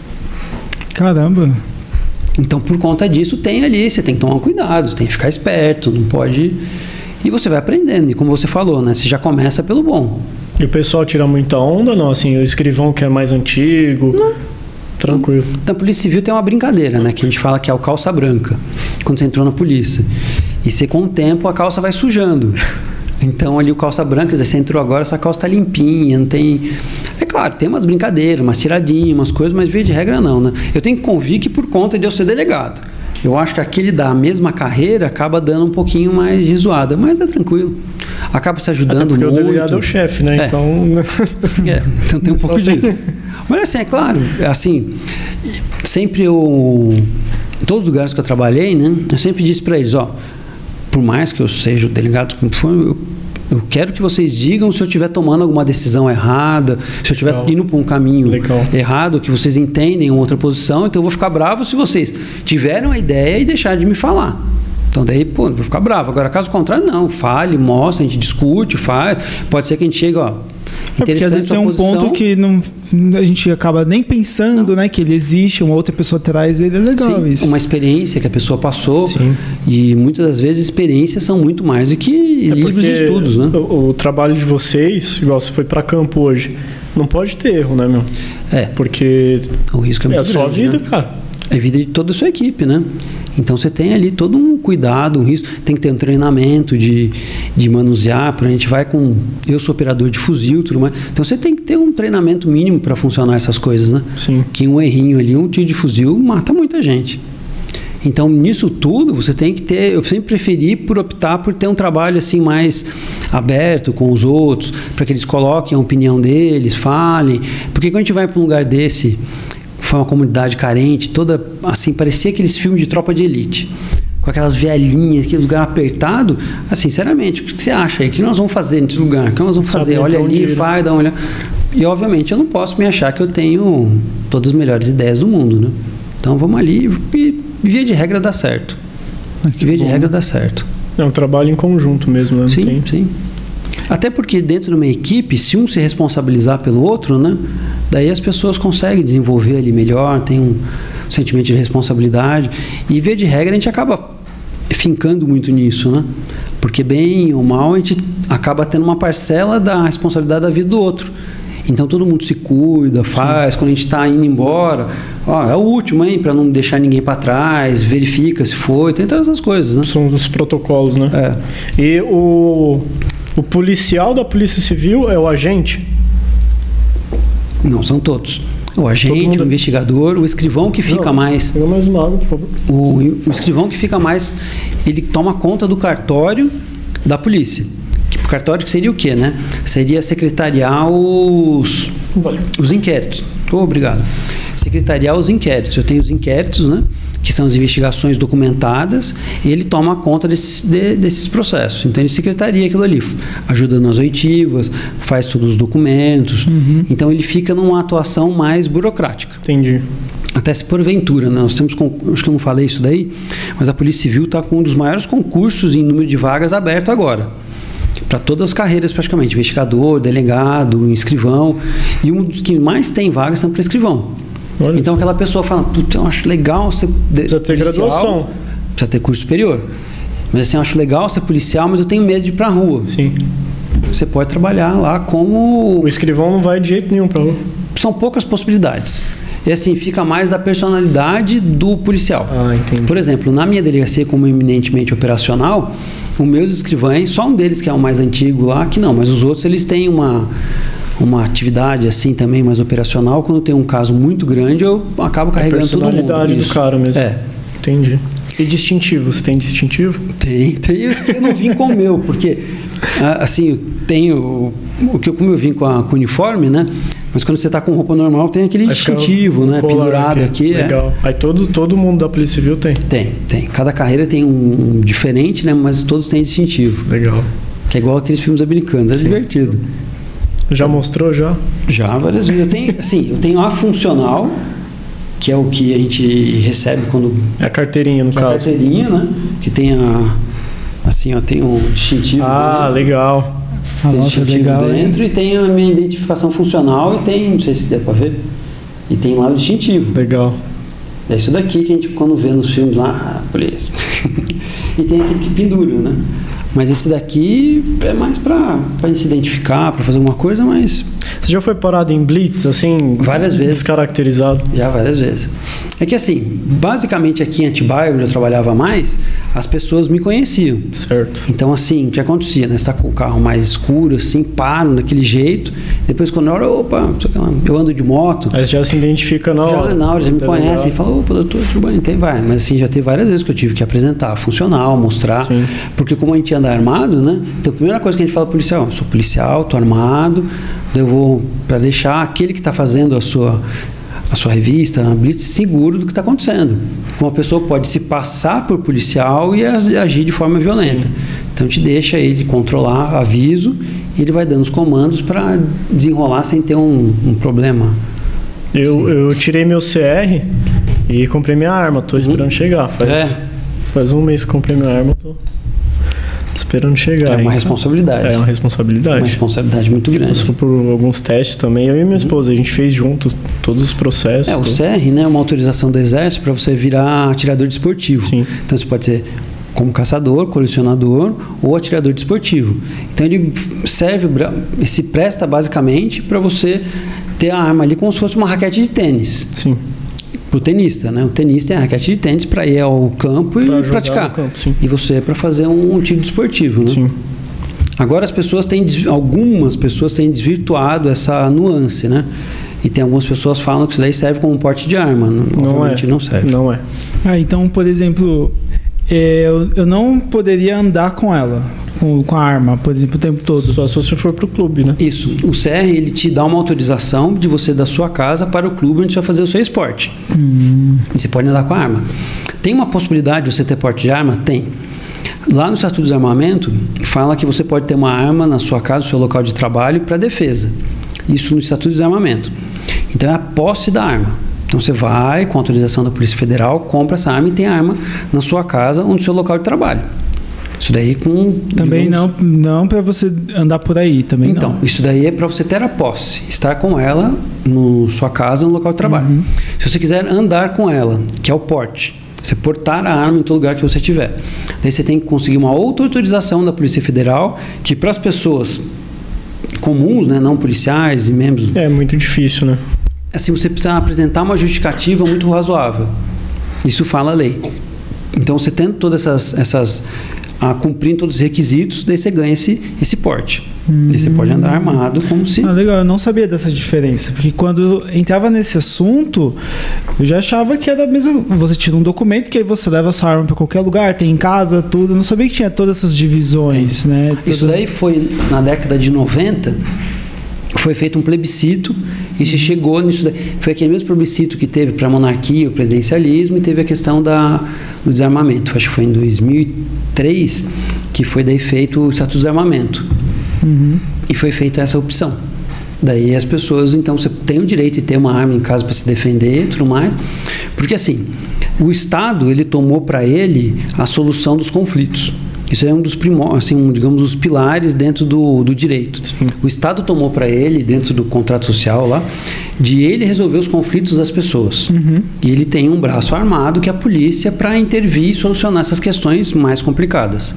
Caramba. Então, por conta disso, tem ali, você tem que tomar cuidado, tem que ficar esperto, não pode... E você vai aprendendo, e como você falou, né? Você já começa pelo bom. E o pessoal tira muita onda, não? Assim, o escrivão que é mais antigo... Não. Tranquilo. Na Polícia Civil tem uma brincadeira, né? Que a gente fala que é o calça branca, quando você entrou na polícia. E você, com o tempo, a calça vai sujando. Então, ali o calça branca, você entrou agora, essa calça tá limpinha, não tem... É claro, tem umas brincadeiras, umas tiradinhas, umas coisas, mas via de regra não, né? Eu tenho que convir que por conta de eu ser delegado. Eu acho que aquele da mesma carreira acaba dando um pouquinho mais de zoada, mas é tranquilo. Acaba se ajudando Até porque muito. o delegado é o chefe, né? É. Então... É, então tem um pouco tem... disso. Mas assim, é claro, assim, sempre eu... Em todos os lugares que eu trabalhei, né? Eu sempre disse para eles, ó, por mais que eu seja o delegado como for, eu, eu quero que vocês digam se eu estiver tomando alguma decisão errada, se eu estiver Legal. indo para um caminho Legal. errado, que vocês entendem uma outra posição, então eu vou ficar bravo se vocês tiverem a ideia e deixarem de me falar. Então daí, pô, eu vou ficar bravo. Agora, caso contrário, não. Fale, mostra, a gente discute, faz. Pode ser que a gente chegue, ó... É porque às vezes tem um ponto que não, a gente acaba nem pensando, né, que ele existe, uma outra pessoa traz ele, é legal. Sim, isso. Uma experiência que a pessoa passou. Sim. E muitas das vezes experiências são muito mais do que É livros de estudos, né? O, o trabalho de vocês, igual você foi para campo hoje, não pode ter erro, né, meu? É. Porque O risco é muito é a sua grande, vida, né? cara. É a vida de toda a sua equipe, né? Então você tem ali todo um cuidado, um risco. Tem que ter um treinamento de, de manusear. Para a gente vai com. Eu sou operador de fuzil, tudo mais. Então você tem que ter um treinamento mínimo para funcionar essas coisas, né? Sim. Que um errinho ali, um tiro de fuzil mata muita gente. Então nisso tudo você tem que ter. Eu sempre preferi por optar por ter um trabalho assim mais aberto com os outros, para que eles coloquem a opinião deles, falem. Porque quando a gente vai para um lugar desse, foi uma comunidade carente, toda assim, parecia aqueles filmes de tropa de elite, com aquelas velhinhas, aquele lugar apertado. Assim, sinceramente, o que você acha aí? O que nós vamos fazer nesse lugar? O que nós vamos fazer? Saber Olha pra onde ali, ir, faz, dá uma olhada. E, obviamente, eu não posso me achar que eu tenho todas as melhores ideias do mundo, né? Então, vamos ali e, via de regra, dá certo. Via de regra, dá certo. É um trabalho em conjunto mesmo, né? Não Sim, tem... sim. Até porque dentro de uma equipe, se um se responsabilizar pelo outro, né, daí as pessoas conseguem desenvolver ali melhor, tem um sentimento de responsabilidade. E, via de regra, a gente acaba fincando muito nisso, né? Porque, bem ou mal, a gente acaba tendo uma parcela da responsabilidade da vida do outro. Então, todo mundo se cuida, faz. Sim. Quando a gente está indo embora, ó, é o último, hein? Para não deixar ninguém para trás, verifica se foi, tem todas essas coisas, né? São os protocolos, né? É. E o... O policial da Polícia Civil é o agente? Não, são todos. O agente, mundo... o investigador, o escrivão que fica Não, mais... Pega mais uma água, por favor. O, o escrivão que fica mais... Ele toma conta do cartório da polícia. O cartório que seria o quê, né? Seria secretariar os, vale. os inquéritos. Oh, obrigado. Secretariar os inquéritos. Eu tenho os inquéritos, né? Que são as investigações documentadas, e ele toma conta desses, de, desses processos. Então, ele secretaria aquilo ali, ajuda nas oitivas, faz todos os documentos. Uhum. Então, ele fica numa atuação mais burocrática. Entendi. Até se porventura, né? Nós temos, acho que eu não falei isso daí, mas a Polícia Civil está com um dos maiores concursos em número de vagas aberto agora. Para todas as carreiras, praticamente. Investigador, delegado, escrivão. E um dos que mais tem vagas são para escrivão. Olha, então aquela pessoa fala, putz, eu acho legal ser precisa ter policial, graduação, precisa ter curso superior, mas assim, eu acho legal ser policial, mas eu tenho medo de ir para a rua. Sim. Você pode trabalhar lá como... O escrivão não vai de jeito nenhum para a rua. São poucas possibilidades. E assim, fica mais da personalidade do policial. Ah, entendi. Por exemplo, na minha delegacia como eminentemente operacional, os meus escrivães, só um deles que é o mais antigo lá, que não, mas os outros eles têm uma... uma atividade assim também mais operacional. Quando tem um caso muito grande, eu acabo carregando todo mundo. A personalidade do cara mesmo. É. Entendi. E distintivo? Você tem distintivo? Tem. Tem os que eu não vim com o meu, porque assim, eu tenho o que como eu vim com, a, com o uniforme, né? Mas quando você está com roupa normal, tem aquele Aí distintivo, né? Pendurado aqui. aqui Legal. É. Aí todo, todo mundo da Polícia Civil tem? Tem, tem. Cada carreira tem um, um diferente, né? Mas todos têm distintivo. Legal. Que é igual aqueles filmes americanos. É Sim. divertido. Já mostrou, já? Já, várias vezes. Eu tenho, assim, eu tenho a funcional, que é o que a gente recebe quando... É a carteirinha, no caso. É a carteirinha, né? Que tem a... Assim, ó, tem o distintivo Ah, dentro. legal. Tem ah, nossa, distintivo legal, dentro hein? E tem a minha identificação funcional e tem... Não sei se dá pra ver. E tem lá o distintivo. Legal. É isso daqui que a gente, quando vê nos filmes lá, ah, polícia. E tem aquele que pendura, né? Mas esse daqui é mais para se identificar, para fazer alguma coisa, mas... Você já foi parado em blitz, assim? Várias vezes. Descaracterizado? Já várias vezes. É que assim, basicamente aqui em Atibaia, onde eu trabalhava mais, as pessoas me conheciam. Certo. Então assim, o que acontecia, né? Você tá com o carro mais escuro, assim, paro daquele jeito, depois quando eu olho, opa, eu ando de moto. Aí você já se identifica na hora. Já na hora, já me Tá conhecem, legal. fala, opa, doutor, tudo bem, então vai. Mas assim, já teve várias vezes que eu tive que apresentar funcional, mostrar. Sim. Porque como a gente anda armado, né? Então a primeira coisa que a gente fala pro policial, eu sou policial, tô armado, eu vou para deixar aquele que está fazendo a sua a sua revista, a blitz, seguro do que está acontecendo. Uma pessoa pode se passar por policial e agir de forma violenta. Sim. Então te deixa ele controlar, aviso, e ele vai dando os comandos para desenrolar sem ter um, um problema. Eu, eu tirei meu C R e comprei minha arma, tô esperando hum. chegar. Faz, é. faz um mês que comprei minha arma, tô esperando chegar. É uma então, responsabilidade. É uma responsabilidade. Uma responsabilidade muito grande. Passou por alguns testes também. Eu e minha esposa, a gente fez junto todos os processos. É, o C R, né, é uma autorização do Exército para você virar atirador desportivo. Sim. Então você pode ser como caçador, colecionador ou atirador desportivo. Então ele serve, se presta basicamente para você ter a arma ali como se fosse uma raquete de tênis. Sim. Para o tenista, né? O tenista tem a raquete de tênis para ir ao campo e praticar. Campo, sim. E você é para fazer um, um tiro desportivo, né? Sim. Agora as pessoas têm, algumas pessoas têm desvirtuado essa nuance, né? E tem algumas pessoas que falam que isso daí serve como um porte de arma. Não é. Não serve. Não é. Ah, então, por exemplo, eu, eu não poderia andar com ela, com, com a arma, por exemplo, o tempo todo. Só se você for pro clube, né? Isso. O C R, ele te dá uma autorização de você da sua casa para o clube onde você vai fazer o seu esporte. Hum. E você pode andar com a arma. Tem uma possibilidade de você ter porte de arma? Tem. Lá no Estatuto de Desarmamento, fala que você pode ter uma arma na sua casa, no seu local de trabalho, para defesa. Isso no Estatuto de Desarmamento. Então é a posse da arma. Então você vai, com autorização da Polícia Federal, compra essa arma e tem a arma na sua casa ou no seu local de trabalho. Isso daí com... Também digamos, não, não para você andar por aí, também então, não. isso daí é para você ter a posse, estar com ela na sua casa, no local de trabalho. Uhum. Se você quiser andar com ela, que é o porte, você portar a arma em todo lugar que você tiver. Daí você tem que conseguir uma outra autorização da Polícia Federal, que para as pessoas comuns, né, não policiais e membros... É muito difícil, né? Assim, você precisa apresentar uma justificativa muito razoável. Isso fala a lei. Então, você tendo todas essas... essas a cumprir todos os requisitos, daí você ganha esse, esse porte. Hum. Daí você pode andar armado como se... Ah, legal, eu não sabia dessa diferença, porque quando entrava nesse assunto, eu já achava que era mesmo, você tira um documento que aí você leva a sua arma para qualquer lugar, tem em casa, tudo, eu não sabia que tinha todas essas divisões, tem. né? Isso Toda... daí foi na década de noventa, foi feito um plebiscito e se chegou nisso daí. Foi aquele mesmo plebiscito que teve para a monarquia, o presidencialismo, e teve a questão da, do desarmamento. Acho que foi em dois mil e três que foi daí feito o Estatuto de Desarmamento. Uhum. E foi feita essa opção. Daí as pessoas, então, você tem o direito de ter uma arma em casa para se defender e tudo mais. Porque assim, o Estado, ele tomou para ele a solução dos conflitos. Isso é um dos primórdios, assim, um, digamos, dos pilares dentro do, do direito. Sim. O Estado tomou para ele, dentro do contrato social lá, de ele resolver os conflitos das pessoas. Uhum. E ele tem um braço armado, que é a polícia, para intervir e solucionar essas questões mais complicadas.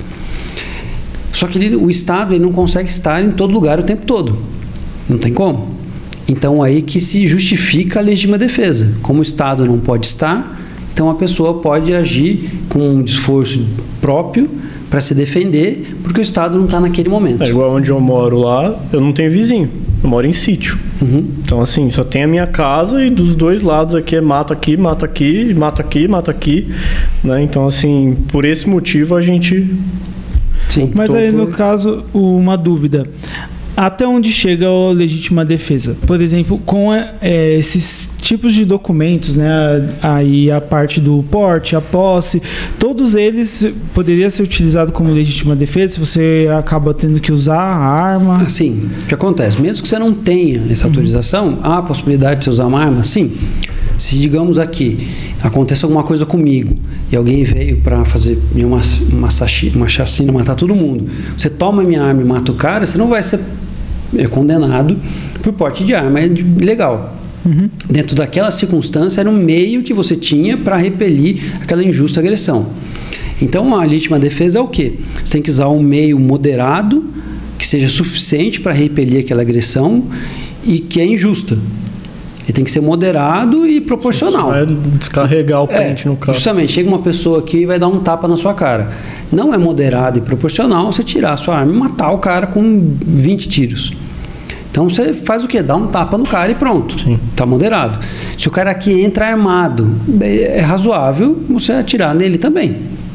Só que ele, o Estado ele não consegue estar em todo lugar o tempo todo. Não tem como. Então, aí que se justifica a legítima defesa. Como o Estado não pode estar, então a pessoa pode agir com um esforço próprio para se defender, porque o Estado não está naquele momento. É igual onde eu moro lá, eu não tenho vizinho, eu moro em sítio. Uhum. Então, assim, só tem a minha casa e dos dois lados aqui é mata aqui, mata aqui, mata aqui, mata aqui, né? Então, assim, por esse motivo a gente... Sim. Mas aí, no caso, uma dúvida. Até onde chega a legítima defesa? Por exemplo, com é, esses tipos de documentos, né, aí a parte do porte, a posse, todos eles poderiam ser utilizados como legítima defesa se você acaba tendo que usar a arma? Assim, o que acontece? Mesmo que você não tenha essa uhum. autorização, há a possibilidade de você usar uma arma? Sim. Se, digamos aqui, acontece alguma coisa comigo e alguém veio para fazer uma, uma, uma chacina, matar todo mundo, você toma a minha arma e mata o cara, você não vai ser é condenado por porte de arma, é legal. Uhum. Dentro daquela circunstância, era um meio que você tinha para repelir aquela injusta agressão. Então, a legítima defesa é o quê? Você tem que usar um meio moderado, que seja suficiente para repelir aquela agressão e que é injusta. Ele tem que ser moderado e proporcional. Vai descarregar o pente é, no carro. Justamente, chega uma pessoa aqui e vai dar um tapa na sua cara. Não é moderado e proporcional você tirar a sua arma e matar o cara com vinte tiros. Então você faz o quê? Dá um tapa no cara e pronto. Está moderado. Se o cara aqui entra armado, é razoável você atirar nele também.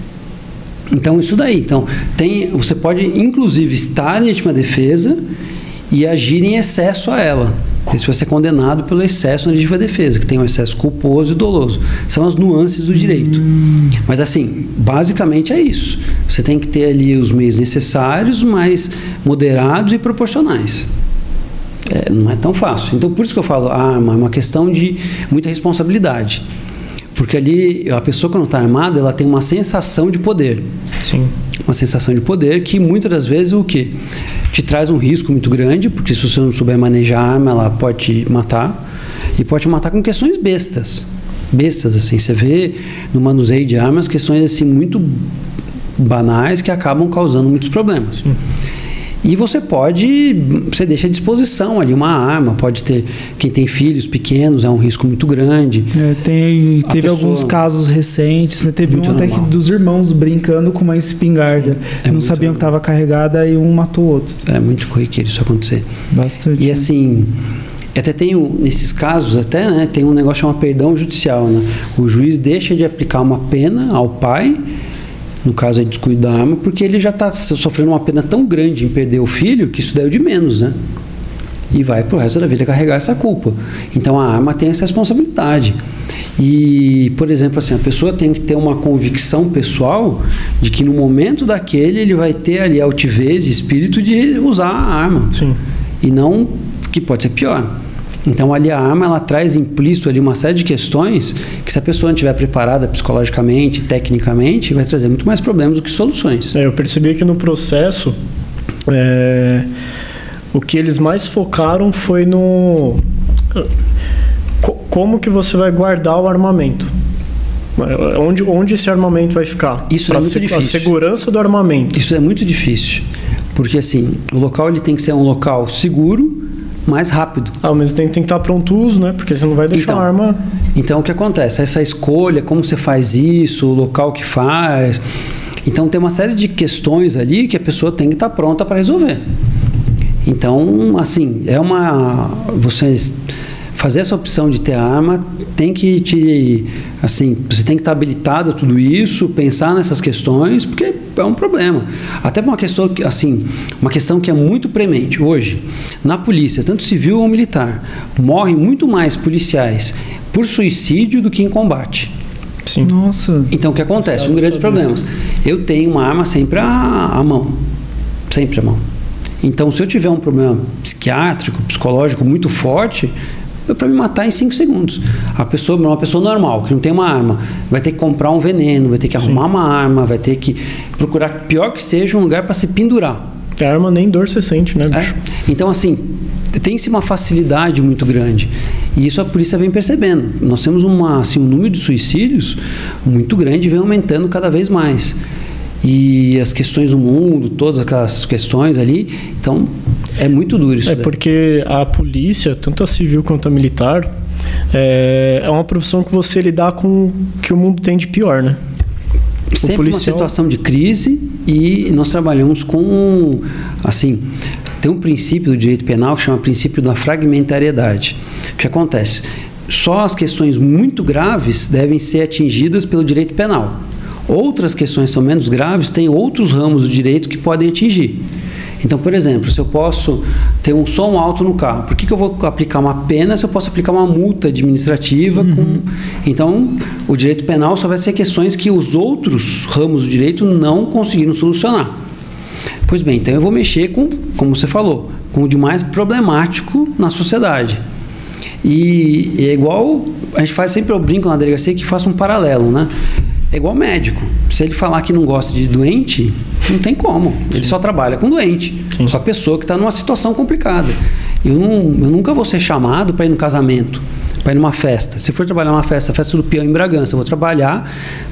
Então isso daí. Então, tem, você pode inclusive estar em legítima defesa e agir em excesso a ela. Isso vai ser condenado pelo excesso na legítima defesa, que tem o excesso culposo e doloso. São as nuances do direito. Hum. Mas assim, basicamente é isso. Você tem que ter ali os meios necessários, mas moderados e proporcionais. É, não é tão fácil. Então, por isso que eu falo, a arma é uma questão de muita responsabilidade. Porque ali, a pessoa quando está armada, ela tem uma sensação de poder. Sim. Uma sensação de poder que muitas das vezes o quê? Te traz um risco muito grande, porque se você não souber manejar a arma, ela pode te matar. E pode te matar com questões bestas. Bestas, assim. Você vê no manuseio de armas questões assim muito banais que acabam causando muitos problemas. Sim. E você pode, você deixa à disposição ali uma arma, pode ter, quem tem filhos pequenos é um risco muito grande. É, tem, teve pessoa, alguns casos recentes, né? Teve um até que dos irmãos brincando com uma espingarda, é não sabiam normal. Que estava carregada e um matou o outro. É muito corriqueiro isso acontecer. Bastante. E assim, até tem, nesses casos, até né, tem um negócio chamado perdão judicial, né? O juiz deixa de aplicar uma pena ao pai, no caso é descuido da arma, porque ele já está sofrendo uma pena tão grande em perder o filho, que isso daí é o de menos, né? E vai pro resto da vida carregar essa culpa. Então a arma tem essa responsabilidade. E, por exemplo, assim, a pessoa tem que ter uma convicção pessoal de que no momento daquele ele vai ter ali altivez e espírito de usar a arma. Sim. E não, que pode ser pior. Então ali a arma ela traz implícito ali uma série de questões que se a pessoa não estiver preparada psicologicamente, tecnicamente, vai trazer muito mais problemas do que soluções. É, eu percebi que no processo é, o que eles mais focaram foi no co, como que você vai guardar o armamento. Onde, onde esse armamento vai ficar? Isso é muito se, difícil. A segurança do armamento. Isso é muito difícil, porque assim, o local ele tem que ser um local seguro, mais rápido. Ah, ao mesmo tempo tem que estar pronto uso, né? Porque você não vai deixar então, a arma... Então, o que acontece? Essa escolha, como você faz isso, o local que faz... Então, tem uma série de questões ali que a pessoa tem que estar pronta para resolver. Então, assim, é uma... Você fazer essa opção de ter arma tem que te... Assim, você tem que estar habilitado a tudo isso, pensar nessas questões, porque é um problema. Até uma questão, assim, uma questão que é muito premente hoje. Na polícia, tanto civil ou militar, morrem muito mais policiais por suicídio do que em combate. Sim. Nossa. Então, o que acontece? Um dos grandes problemas. Eu tenho uma arma sempre à, à mão. Sempre à mão. Então, se eu tiver um problema psiquiátrico, psicológico muito forte... para me matar em cinco segundos. A pessoa, uma pessoa normal, que não tem uma arma, vai ter que comprar um veneno, vai ter que arrumar Sim. uma arma, vai ter que procurar, pior que seja, um lugar para se pendurar. A arma nem dor você sente, né, bicho? É? Então, assim, tem-se uma facilidade muito grande. E isso a polícia vem percebendo. Nós temos uma, assim, um número de suicídios muito grande e vem aumentando cada vez mais. E as questões do mundo, todas aquelas questões ali, então é muito duro isso. É daí. Porque a polícia, tanto a civil quanto a militar, é, é uma profissão que você lidar com o que o mundo tem de pior, né? Sempre policial... uma situação de crise e nós trabalhamos com, assim, tem um princípio do direito penal que chama princípio da fragmentariedade. O que acontece? Só as questões muito graves devem ser atingidas pelo direito penal. Outras questões são menos graves, tem outros ramos do direito que podem atingir. Então, por exemplo, se eu posso ter um som alto no carro, por que, que eu vou aplicar uma pena se eu posso aplicar uma multa administrativa? Uhum. Com... Então, o direito penal só vai ser questões que os outros ramos do direito não conseguiram solucionar. Pois bem, então eu vou mexer com, como você falou, com o de mais problemático na sociedade. E é igual, a gente faz sempre, eu brinco na delegacia que faça um paralelo, né? É igual médico. Se ele falar que não gosta de doente, não tem como. Ele Sim. só trabalha com doente. Sim. Só pessoa que está numa situação complicada. Eu, não, eu nunca vou ser chamado para ir no casamento, para ir numa festa. Se for trabalhar numa festa, festa do peão em Bragança, eu vou trabalhar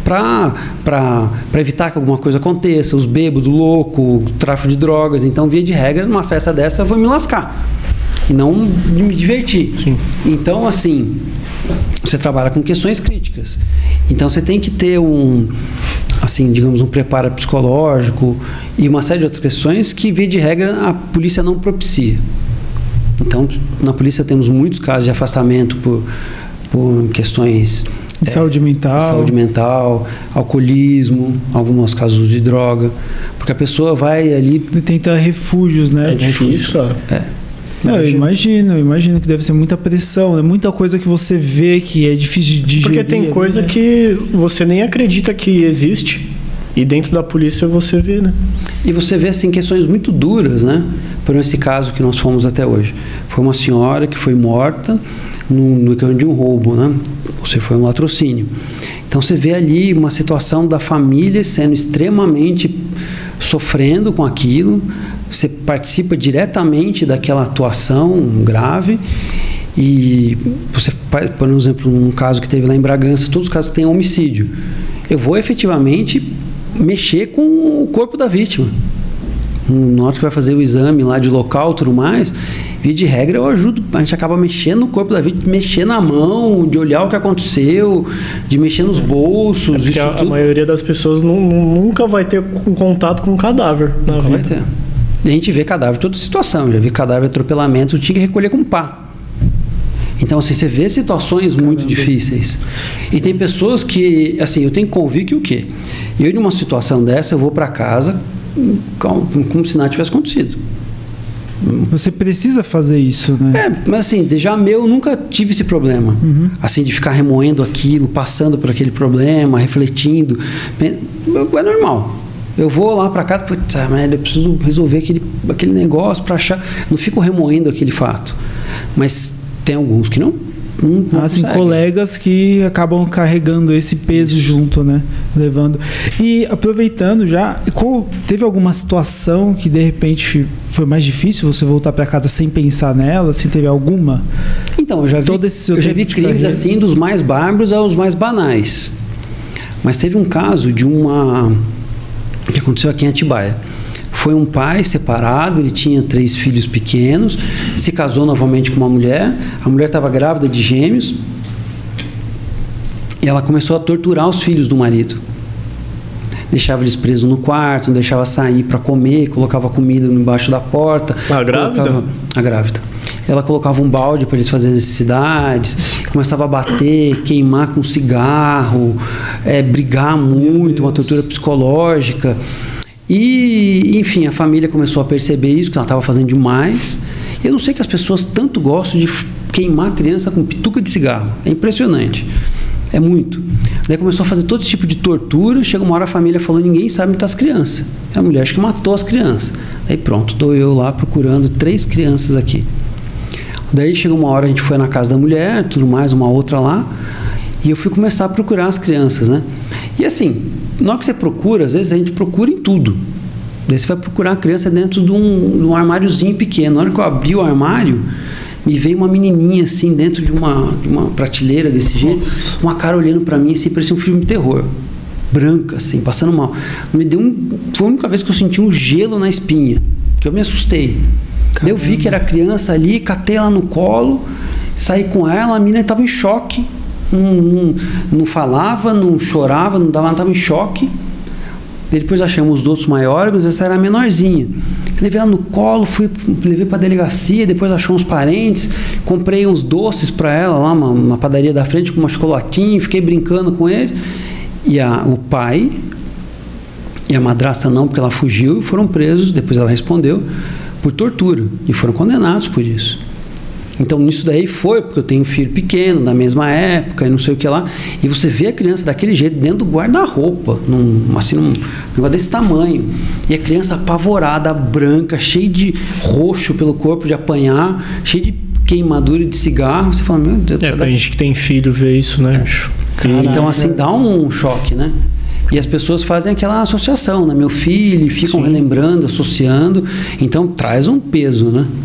para evitar que alguma coisa aconteça, os bêbados, louco, tráfico de drogas. Então, via de regra, numa festa dessa, eu vou me lascar. e não de me divertir. Sim. Então, assim, você trabalha com questões críticas. Então, você tem que ter um, assim, digamos, um preparo psicológico e uma série de outras questões que, via de regra, a polícia não propicia. Então, na polícia temos muitos casos de afastamento por, por questões... De é, saúde mental. Saúde mental, alcoolismo, alguns casos de droga. Porque a pessoa vai ali... Tenta refúgios, né? É difícil, cara. É. Não, eu imagino, eu imagino que deve ser muita pressão, né? Muita coisa que você vê que é difícil de digerir. Porque tem coisa né? que você nem acredita que existe e dentro da polícia você vê, né? E você vê, assim, questões muito duras, né? Por esse caso que nós fomos até hoje. Foi uma senhora que foi morta no, no caso de um roubo, né? Ou seja, foi um latrocínio. Então você vê ali uma situação da família sendo extremamente sofrendo com aquilo. Você participa diretamente daquela atuação grave e você, por exemplo, num caso que teve lá em Bragança, todos os casos têm homicídio. Eu vou efetivamente mexer com o corpo da vítima. Na hora que vai fazer o exame lá de local e tudo mais, via de regra eu ajudo, a gente acaba mexendo no corpo da vítima, mexer na mão, de olhar o que aconteceu, de mexer nos bolsos. É porque isso a, tudo. a maioria das pessoas não, nunca vai ter um contato com um cadáver na Nunca vida. vai ter. E a gente vê cadáver em toda situação. Já vi cadáver de atropelamento, tinha que recolher com pá. Então, assim, você vê situações Caramba. muito difíceis. E tem pessoas que, assim, eu tenho que convir que o quê? Eu, numa situação dessa, eu vou para casa como, como se nada tivesse acontecido. Você precisa fazer isso, né? É, mas assim, já meu, eu nunca tive esse problema. Uhum. Assim, de ficar remoendo aquilo, passando por aquele problema, refletindo. É normal. Eu vou lá para casa, putz, eu preciso resolver aquele, aquele negócio para achar... Não fico remoendo aquele fato. Mas tem alguns que não, não, não assim, colegas que acabam carregando esse peso Isso. junto, né? Levando. E aproveitando já, qual, teve alguma situação que de repente foi mais difícil você voltar para casa sem pensar nela? Se teve alguma? Então, eu já vi, Todo esse eu já vi crimes carreira. assim, dos mais bárbaros aos mais banais. Mas teve um caso de uma... que aconteceu aqui em Atibaia. Foi um pai separado, ele tinha três filhos pequenos, se casou novamente com uma mulher, a mulher estava grávida de gêmeos e ela começou a torturar os filhos do marido. Deixava eles presos no quarto, não deixava sair para comer, colocava comida embaixo da porta. A grávida? Colocava, a grávida. Ela colocava um balde para eles fazerem necessidades, começava a bater, queimar com cigarro, é, brigar muito, uma tortura psicológica. E, enfim, a família começou a perceber isso, que ela estava fazendo demais. Eu não sei que as pessoas tanto gostam de queimar a criança com pituca de cigarro. É impressionante. É muito. Daí começou a fazer todo esse tipo de tortura. Chega uma hora a família falou, ninguém sabe onde estão as crianças. A mulher acho que matou as crianças. Daí pronto, estou eu lá procurando três crianças aqui. Daí chegou uma hora, a gente foi na casa da mulher, tudo mais, uma outra lá. E eu fui começar a procurar as crianças, né? E assim, na hora que você procura, às vezes a gente procura em tudo. Daí você vai procurar a criança dentro de um, de um armáriozinho pequeno. Na hora que eu abri o armário, me veio uma menininha assim, dentro de uma, de uma prateleira desse jeito, Nossa. uma cara olhando para mim, assim, parecia um filme de terror. Branca, assim, passando mal. Me deu um, foi a única vez que eu senti um gelo na espinha, que eu me assustei. Daí eu vi que era criança ali, catei ela no colo, saí com ela, a menina estava em choque. Não, não, não falava, não chorava, não dava, estava em choque. Depois achamos os outros maiores, mas essa era a menorzinha. Levei ela no colo, fui, levei para a delegacia, depois achou uns parentes, comprei uns doces para ela lá, uma, uma padaria da frente com uma chocolatinha, fiquei brincando com ele. E a, o pai e a madrasta não, porque ela fugiu e foram presos, depois ela respondeu, por tortura, e foram condenados por isso. Então, nisso daí foi, porque eu tenho um filho pequeno, da mesma época, e não sei o que lá, e você vê a criança daquele jeito, dentro do guarda-roupa, num, assim, num negócio desse tamanho, e a criança apavorada, branca, cheia de roxo pelo corpo de apanhar, cheia de queimadura de cigarro, você fala, meu Deus... É, pra gente que tem filho ver isso, né, bicho? É. Então, assim, dá um choque, né? E as pessoas fazem aquela associação, né? Meu filho, ficam Sim. relembrando, associando, então traz um peso, né?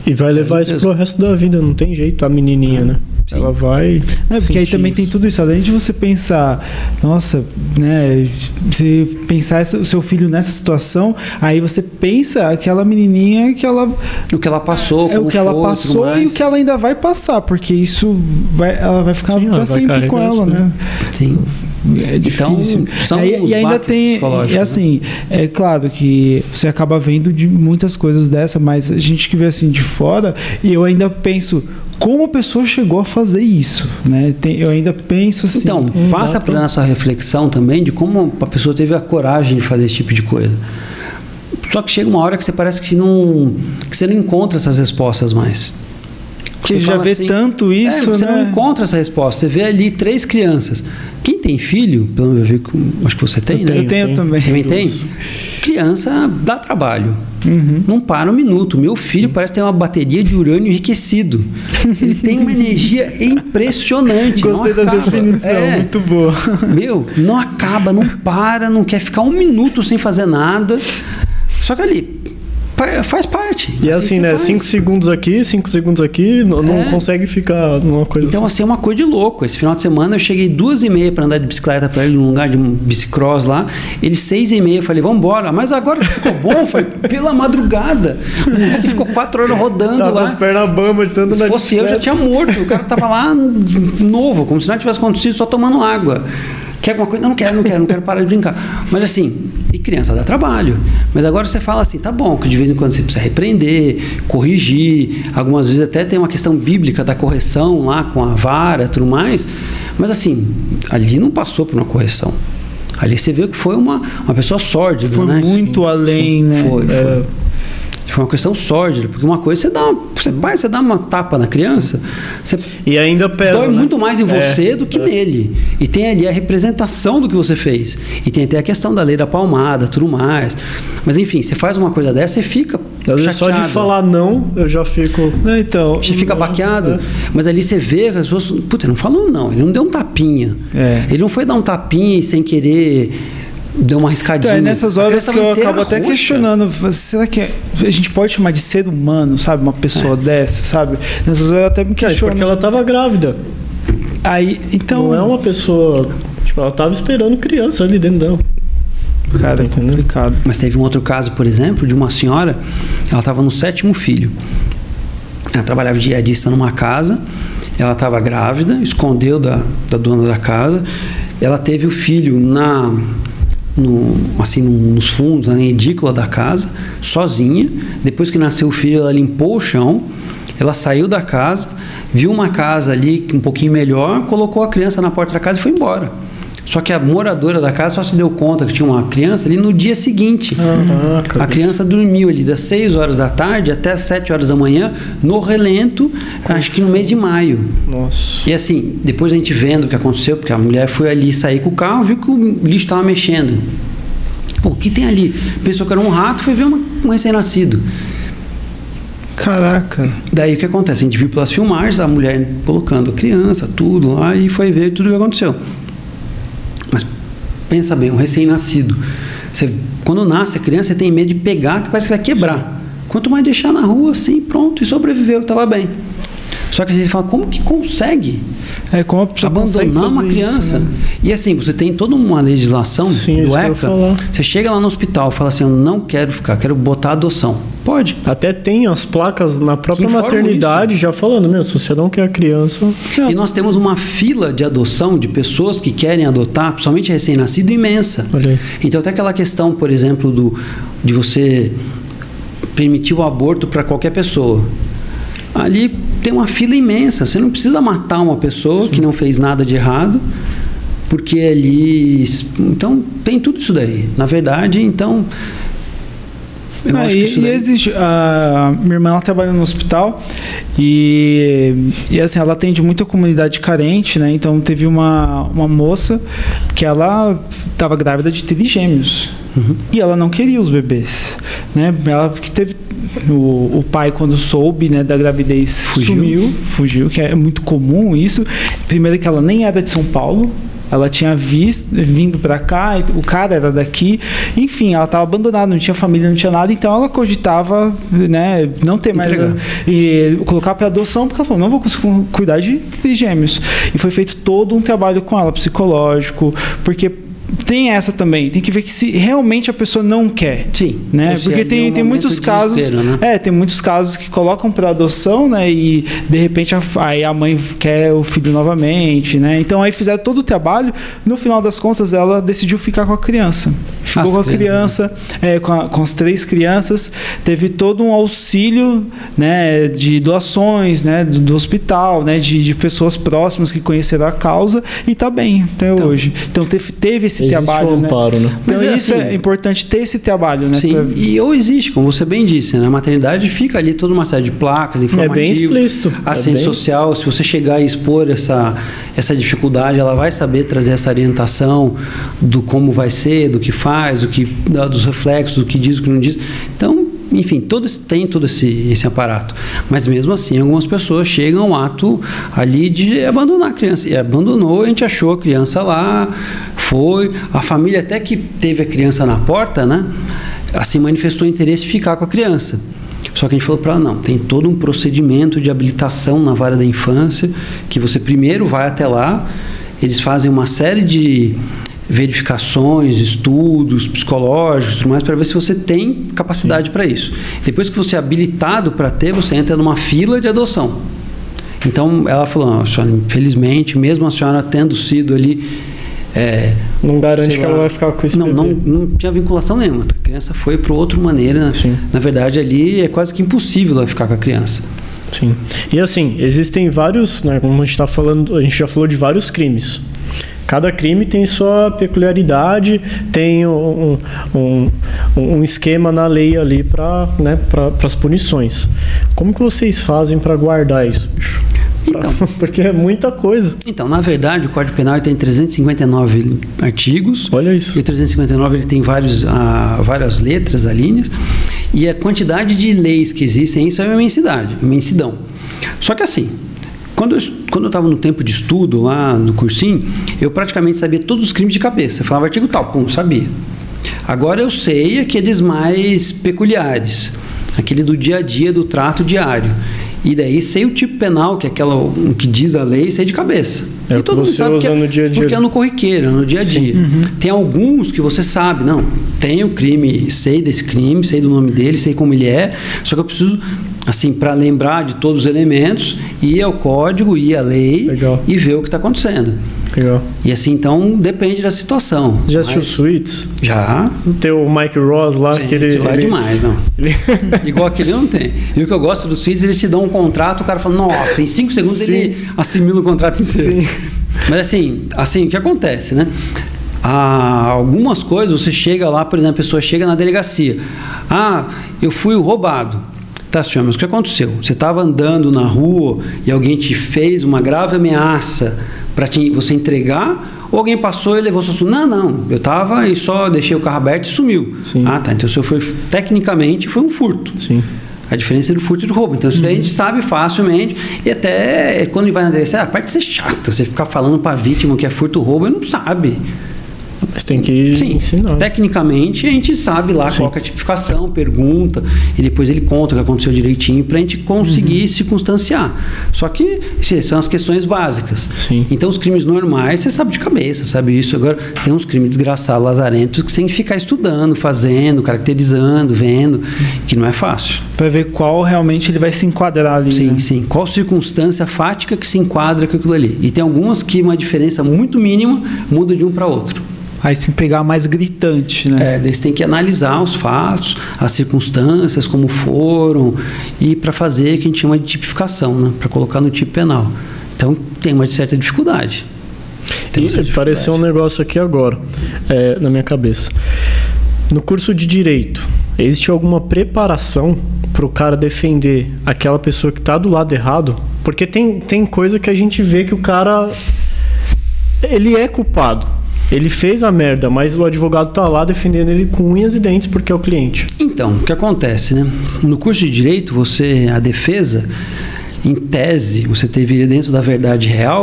E vai levar isso pro resto da vida, não tem jeito, a menininha, né? Sim. Ela vai... É, porque aí também isso. tem tudo isso. Além de você pensar, nossa, né? Você pensar essa, o seu filho nessa situação, aí você pensa aquela menininha que ela... O que ela passou, É o que ela passou e o que ela ainda vai passar, porque isso vai, ela vai ficar Sim, pra sempre com ela, né? Sim. É difícil. Então, são é, os e ainda tem, é assim, né? É claro que você acaba vendo de muitas coisas dessa, mas a gente que vê assim de fora, e eu ainda penso como a pessoa chegou a fazer isso, né? Tem, eu ainda penso assim. Então, hum, passa tá, pela nossa reflexão também de como a pessoa teve a coragem de fazer esse tipo de coisa. Só que chega uma hora que você parece que não, que você não encontra essas respostas mais. Você já vê assim, tanto isso, é, você né? não encontra essa resposta. Você vê ali três crianças. Quem tem filho, pelo menos acho que você tem, eu né? Eu tenho, tenho também. Também tem? Criança dá trabalho. Uhum. Não para um minuto. Meu filho parece ter uma bateria de urânio enriquecido. Ele tem uma energia impressionante. Gostei da definição, é. muito boa. Meu, não acaba, não para, não quer ficar um minuto sem fazer nada. Só que ali... faz parte. E assim, assim né? Cinco segundos aqui, cinco segundos aqui, não, é. não consegue ficar numa coisa Então, assim. assim, é uma coisa de louco. Esse final de semana eu cheguei duas e meia para andar de bicicleta para ele num lugar de um bicicross lá. Ele seis e meia, eu falei, vamos embora. Mas agora que ficou bom, foi pela madrugada. O moleque ficou quatro horas rodando tava lá. as pernas bambas de tanto Se fosse eu, já tinha morto. O cara tava lá novo, como se não tivesse acontecido, só tomando água. Quer alguma coisa? Não, não quero, não quero, não quero parar de brincar. Mas assim, e criança dá trabalho. Mas agora você fala assim, tá bom, que de vez em quando você precisa repreender, corrigir. Algumas vezes até tem uma questão bíblica da correção lá com a vara e tudo mais. Mas assim, ali não passou por uma correção. Ali você vê que foi uma, uma pessoa sórdida, foi né? Foi muito sim, além, sim, né? Foi, foi. É. Foi uma questão sórdida, porque uma coisa você dá uma, você, pai, você dá uma tapa na criança, você e ainda pesa, dói né? muito mais em você é, do que é. nele. E tem ali a representação do que você fez. E tem até a questão da lei da palmada, tudo mais. Mas enfim, você faz uma coisa dessa e fica chateado. Só de falar não, eu já fico... Não, então, você fica baqueado. É. Mas ali você vê que as pessoas... Puta, ele não falou não, ele não deu um tapinha. É. Ele não foi dar um tapinha e sem querer... Deu uma riscadinha. Então, é nessas horas que eu acabo até roxa. questionando, será que a gente pode chamar de ser humano, sabe? Uma pessoa é. dessa, sabe? Nessas horas eu até me questiono. É, porque ela estava grávida. Aí, então... Não é uma pessoa... Tipo, ela estava esperando criança ali dentro dela. Cara, é complicado. Mas teve um outro caso, por exemplo, de uma senhora, ela estava no sétimo filho. Ela trabalhava de diarista numa casa, ela estava grávida, escondeu da, da dona da casa, ela teve o filho na... No, assim, nos fundos, na edícula da casa, sozinha. Depois que nasceu o filho, ela limpou o chão, ela saiu da casa, viu uma casa ali um pouquinho melhor, colocou a criança na porta da casa e foi embora. Só que a moradora da casa só se deu conta que tinha uma criança ali no dia seguinte. Ah, a criança dormiu ali das seis horas da tarde até as sete horas da manhã, no relento, acho que no mês de maio. Nossa. E assim, depois a gente vendo o que aconteceu, porque a mulher foi ali sair com o carro, viu que o lixo estava mexendo. Pô, o que tem ali? Pensou que era um rato, foi ver uma, um recém-nascido. Caraca. Daí o que acontece? A gente viu pelas filmagens a mulher colocando a criança, tudo lá, e foi ver tudo o que aconteceu. Mas pensa bem, um recém-nascido. Você, quando nasce a criança, você tem medo de pegar, que parece que vai quebrar. Sim. Quanto mais deixar na rua, assim, pronto, e sobreviveu, estava bem. Só que você fala, como que consegue? É, como a pessoa abandonar uma criança? Isso, né? E assim, você tem toda uma legislação Sim, do ECA. Você chega lá no hospital e fala assim, eu não quero ficar, quero botar adoção. Pode. Até tem as placas na própria maternidade já falando, meu, se você não quer a criança... Não. E nós temos uma fila de adoção de pessoas que querem adotar, principalmente recém-nascido, imensa. Olha. Então até aquela questão, por exemplo, do, de você permitir o aborto para qualquer pessoa. Ali tem uma fila imensa. Você não precisa matar uma pessoa Sim. que não fez nada de errado, porque ali... Então, tem tudo isso daí. Na verdade, então... Eu ah, acho e, que isso daí... e existe... A minha irmã ela trabalha no hospital e, e assim, ela atende muita comunidade carente, né? Então, teve uma, uma moça que ela estava grávida de trigêmeos. Uhum. E ela não queria os bebês, né? Ela que teve... O, o pai, quando soube, né, da gravidez, fugiu. sumiu, fugiu, que é muito comum isso. Primeiro que ela nem era de São Paulo, ela tinha visto, vindo para cá, o cara era daqui, enfim, ela estava abandonada, não tinha família, não tinha nada, então ela cogitava, né, não ter mais a, e colocar para adoção, porque ela falou, não vou conseguir cuidar de trigêmeos. E foi feito todo um trabalho com ela, psicológico, porque tem essa também, tem que ver que se realmente a pessoa não quer. Sim. Né? Porque tem, tem muitos casos. Né? É, tem muitos casos que colocam para adoção, né? E de repente a, aí a mãe quer o filho novamente, né? Então aí fizeram todo o trabalho, no final das contas ela decidiu ficar com a criança. Ficou as com a criança, criança é, com, a, com as três crianças, teve todo um auxílio, né, de doações, né, do, do hospital, né, de, de pessoas próximas que conheceram a causa e tá bem até então, hoje. Então teve, teve esse existe trabalho, um amparo, né? né? Mas então, é isso assim, é importante ter esse trabalho, né? Sim, pra... e ou existe, como você bem disse, né? A maternidade fica ali toda uma série de placas, informativos. É bem explícito. Assistente é bem... social, se você chegar e expor essa, essa dificuldade, ela vai saber trazer essa orientação do como vai ser, do que faz, do que, da, dos reflexos, do que diz, do que não diz. Então, enfim, todos tem todo esse, esse aparato. Mas mesmo assim, algumas pessoas chegam ao ato ali de abandonar a criança. E abandonou, a gente achou a criança lá, foi. A família até que teve a criança na porta, né? Assim, manifestou interesse em ficar com a criança. Só que a gente falou para ela, não, tem todo um procedimento de habilitação na vara da infância, que você primeiro vai até lá, eles fazem uma série de verificações, estudos psicológicos, tudo mais, para ver se você tem capacidade para isso. Depois que você é habilitado para ter, você entra numa fila de adoção. Então, ela falou, não, senhora, infelizmente, mesmo a senhora tendo sido ali... É, não garante que lá, ela vai ficar com esse não, bebê. não, não tinha vinculação nenhuma. A criança foi para outra maneira. Sim. Na verdade, ali é quase que impossível ela ficar com a criança. Sim. E assim, existem vários, né, como a gente está falando, a gente já falou de vários crimes. Cada crime tem sua peculiaridade, tem um, um, um esquema na lei ali para, né, para as punições. Como que vocês fazem para guardar isso, bicho? Então, porque é muita coisa. Então, na verdade, o Código Penal tem trezentos e cinquenta e nove artigos. Olha isso. E o trezentos e cinquenta e nove ele tem vários, ah, várias letras, alíneas. E a quantidade de leis que existem, isso é uma imensidade, uma imensidão. Só que assim, quando eu quando eu estava no tempo de estudo lá no cursinho, eu praticamente sabia todos os crimes de cabeça. Eu falava artigo tal, pum, sabia. Agora eu sei aqueles mais peculiares, aquele do dia a dia, do trato diário. E daí sei o tipo penal, que é aquela, o que diz a lei, sei de cabeça. É e todo mundo sabe que é, no dia a dia. Porque é no corriqueiro, no dia a dia. Uhum. Tem alguns que você sabe, não, tem o crime, sei desse crime, sei do nome dele, sei como ele é, só que eu preciso, assim, para lembrar de todos os elementos, ir ao código, ir à lei Legal. E ver o que está acontecendo. Legal. E assim, então, depende da situação. Já assistiu Mas... Suits? Já. Tem o Mike Ross lá. Sim, que ele, lá ele... é demais, não. Ele... Igual aquele não tem. E o que eu gosto dos Suits, eles te dão um contrato, o cara fala, nossa, em cinco segundos Sim. ele assimila o contrato inteiro. Sim. Mas assim, assim, o que acontece, né? Há algumas coisas, você chega lá, por exemplo, a pessoa chega na delegacia. Ah, eu fui roubado. Tá, senhor, mas o que aconteceu? Você estava andando na rua e alguém te fez uma grave ameaça para você entregar, ou alguém passou e levou seu assunto? Não, não, eu estava e só deixei o carro aberto e sumiu. Sim. Ah, tá, então o senhor foi, tecnicamente, foi um furto. Sim. A diferença é do furto e do roubo. Então, isso daí uhum. a gente sabe facilmente. E até quando ele vai na delegacia, a parte de ser chato, você ficar falando para a vítima que é furto ou roubo, ele não sabe. Mas tem que Sim, ensinar. Tecnicamente, a gente sabe lá Sim. qual que é a tipificação, pergunta, e depois ele conta o que aconteceu direitinho para a gente conseguir uhum. circunstanciar. Só que são as questões básicas. Sim. Então, os crimes normais, você sabe de cabeça, sabe isso. Agora, tem uns crimes desgraçados, lazarentos, que você tem que ficar estudando, fazendo, caracterizando, vendo, que não é fácil. Para ver qual realmente ele vai se enquadrar ali. Sim, né? sim. Qual circunstância fática que se enquadra com aquilo ali. E tem algumas que uma diferença muito mínima muda de um para outro. Aí você tem que pegar mais gritante, né? É, daí você tem que analisar os fatos, as circunstâncias, como foram, e para fazer o que a gente chama de tipificação, né? Para colocar no tipo penal. Então, tem uma certa dificuldade. Tem uma certa dificuldade. Apareceu um negócio aqui agora, é, na minha cabeça. No curso de Direito, existe alguma preparação para o cara defender aquela pessoa que está do lado errado? Porque tem, tem coisa que a gente vê que o cara, ele é culpado. Ele fez a merda, mas o advogado está lá defendendo ele com unhas e dentes porque é o cliente. Então, o que acontece, né? No curso de Direito, você, a defesa, em tese, você deveria, dentro da verdade real,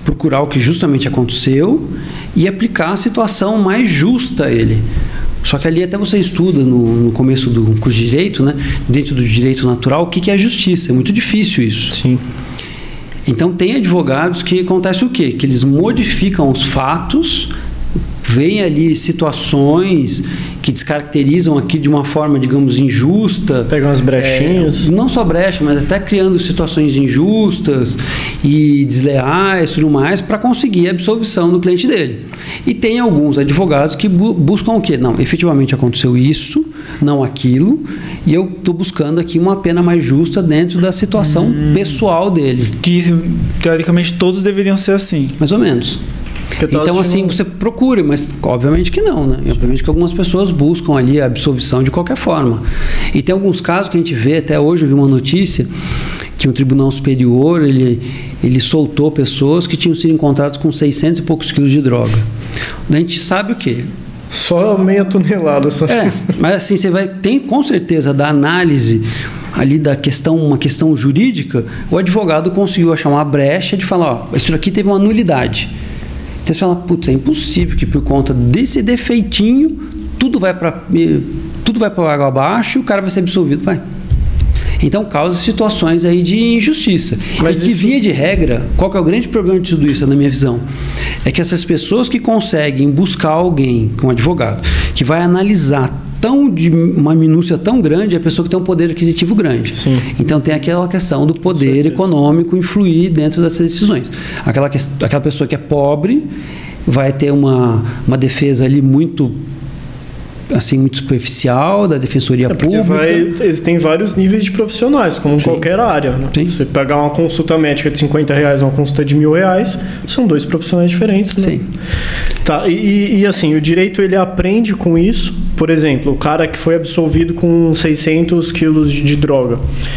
procurar o que justamente aconteceu e aplicar a situação mais justa a ele. Só que ali até você estuda no, no começo do curso de Direito, né? Dentro do direito natural, o que, que é a justiça. É muito difícil isso. Sim. Então tem advogados que acontece o quê? Que eles modificam os fatos, veem ali situações que descaracterizam aqui de uma forma, digamos, injusta. Pegam as brechinhas. É, não só brecha, mas até criando situações injustas e desleais e tudo mais para conseguir a absolvição do cliente dele. E tem alguns advogados que bu buscam o quê? Não, efetivamente aconteceu isso, não aquilo, e eu estou buscando aqui uma pena mais justa dentro da situação hum. pessoal dele. Que, teoricamente, todos deveriam ser assim. Mais ou menos. Então, assim, você procura, mas obviamente que não, né? Obviamente que algumas pessoas buscam ali a absolvição de qualquer forma. E tem alguns casos que a gente vê, até hoje eu vi uma notícia, que um tribunal superior, ele, ele soltou pessoas que tinham sido encontradas com seiscentos e poucos quilos de droga. A gente sabe o quê? Só meia tonelada. Só. É, mas assim, você vai, tem com certeza da análise ali da questão, uma questão jurídica, o advogado conseguiu achar uma brecha de falar, ó, isso aqui teve uma nulidade. Então você fala, putz, é impossível que por conta desse defeitinho tudo vai para tudo vai para água abaixo e o cara vai ser absolvido. Vai. Então causa situações aí de injustiça. Mas e que, isso... via de regra, qual que é o grande problema de tudo isso, na minha visão? É que essas pessoas que conseguem buscar alguém, um advogado, que vai analisar tão de uma minúcia tão grande, é a pessoa que tem um poder aquisitivo grande. Sim. Então tem aquela questão do poder econômico influir dentro dessas decisões. Aquela, que, aquela pessoa que é pobre vai ter uma, uma defesa ali muito assim, muito superficial da defensoria é pública. Vai, existem vários níveis de profissionais, como em Sim. qualquer área. Né? Você pegar uma consulta médica de cinquenta reais e uma consulta de mil reais, são dois profissionais diferentes. Né? Sim. Tá, e, e assim, o direito ele aprende com isso. Por exemplo, o cara que foi absolvido com seiscentos quilos de, de droga.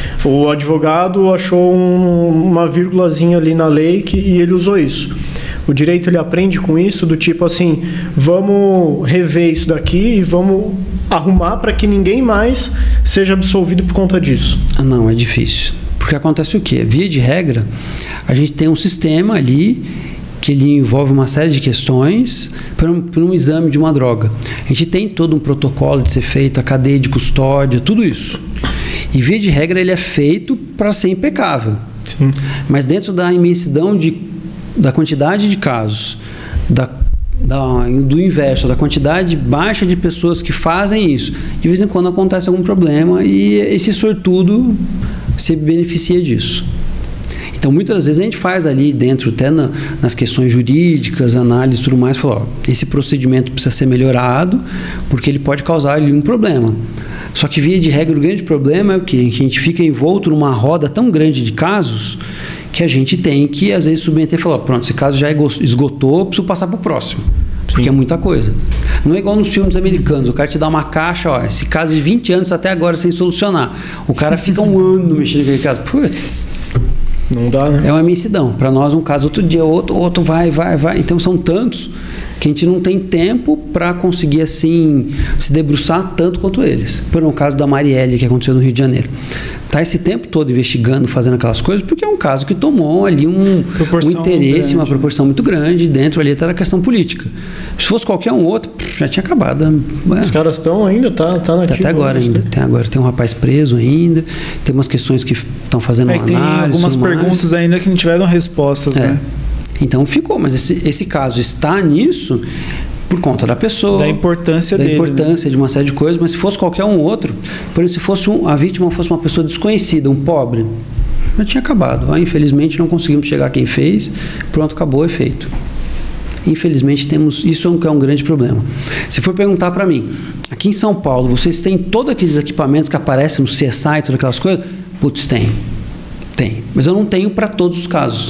O advogado achou um, uma vírgulazinha ali na lei que, e ele usou isso. O direito ele aprende com isso, do tipo assim, vamos rever isso daqui e vamos arrumar para que ninguém mais seja absolvido por conta disso. Ah, não, é difícil. Porque acontece o quê? Via de regra, a gente tem um sistema ali que ele envolve uma série de questões para um, para um exame de uma droga. A gente tem todo um protocolo de ser feito, a cadeia de custódia, tudo isso. E via de regra ele é feito para ser impecável. Sim. Mas dentro da imensidão de da quantidade de casos, da, da, do inverso, da quantidade baixa de pessoas que fazem isso, de vez em quando acontece algum problema e esse sortudo se beneficia disso. Então, muitas vezes a gente faz ali dentro, até na, nas questões jurídicas, análise e tudo mais, fala, ó, esse procedimento precisa ser melhorado porque ele pode causar ali um problema. Só que, via de regra, o grande problema é o quê? Que a gente fica envolto numa roda tão grande de casos que a gente tem que, às vezes, submeter e falar, pronto, esse caso já esgotou, preciso passar para o próximo. Porque Sim. é muita coisa. Não é igual nos filmes americanos, o cara te dá uma caixa, ó, esse caso de vinte anos até agora sem solucionar. O cara fica um ano mexendo naquele caso. Putz, não dá, né? É uma imensidão. Para nós, um caso, outro dia, outro, outro vai, vai, vai. Então, são tantos que a gente não tem tempo para conseguir, assim, se debruçar tanto quanto eles. Por um caso da Marielle, que aconteceu no Rio de Janeiro. Tá esse tempo todo investigando, fazendo aquelas coisas, porque é um caso que tomou ali um, um interesse, grande. Uma proporção muito grande, dentro ali está a questão política. Se fosse qualquer um outro, já tinha acabado. Os caras estão ainda, tá, tá nativo. Até agora ainda. Tem, agora tem um rapaz preso ainda, tem umas questões que estão fazendo é, uma análise. Tem algumas perguntas ainda que não tiveram respostas, é. né? Então ficou, mas esse, esse caso está nisso por conta da pessoa, da importância da dele, importância né? de uma série de coisas, mas se fosse qualquer um outro, por exemplo, se fosse um, a vítima fosse uma pessoa desconhecida, um pobre, já tinha acabado. Ah, infelizmente não conseguimos chegar a quem fez, pronto, acabou, é feito. Infelizmente temos, isso é um, é um grande problema. Se for perguntar para mim, aqui em São Paulo, vocês têm todos aqueles equipamentos que aparecem no C S I, todas aquelas coisas? Putz, tem, tem, mas eu não tenho para todos os casos.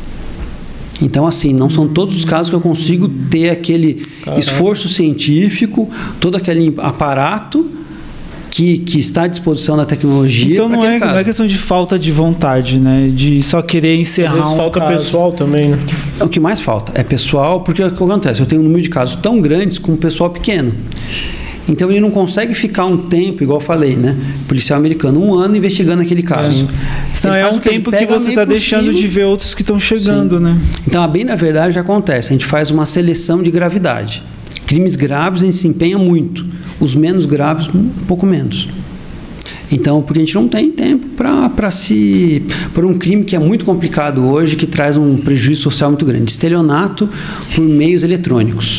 Então, assim, não são todos os casos que eu consigo ter aquele Caramba. esforço científico, todo aquele aparato que, que está à disposição da tecnologia. Então, não é, não é questão de falta de vontade, né? De só querer encerrar. Às vezes um falta caso. pessoal também, né? O que mais falta é pessoal, porque o que acontece? Eu tenho um número de casos tão grandes com um pessoal pequeno. Então ele não consegue ficar um tempo, igual eu falei, né? Policial americano, um ano investigando aquele caso. Então é um tempo que você está deixando de ver outros que estão chegando, Sim. né? Então, bem na verdade, o que acontece? A gente faz uma seleção de gravidade. Crimes graves a gente se empenha muito, os menos graves, um pouco menos. Então, porque a gente não tem tempo para se... por um crime que é muito complicado hoje, que traz um prejuízo social muito grande. Estelionato por meios eletrônicos.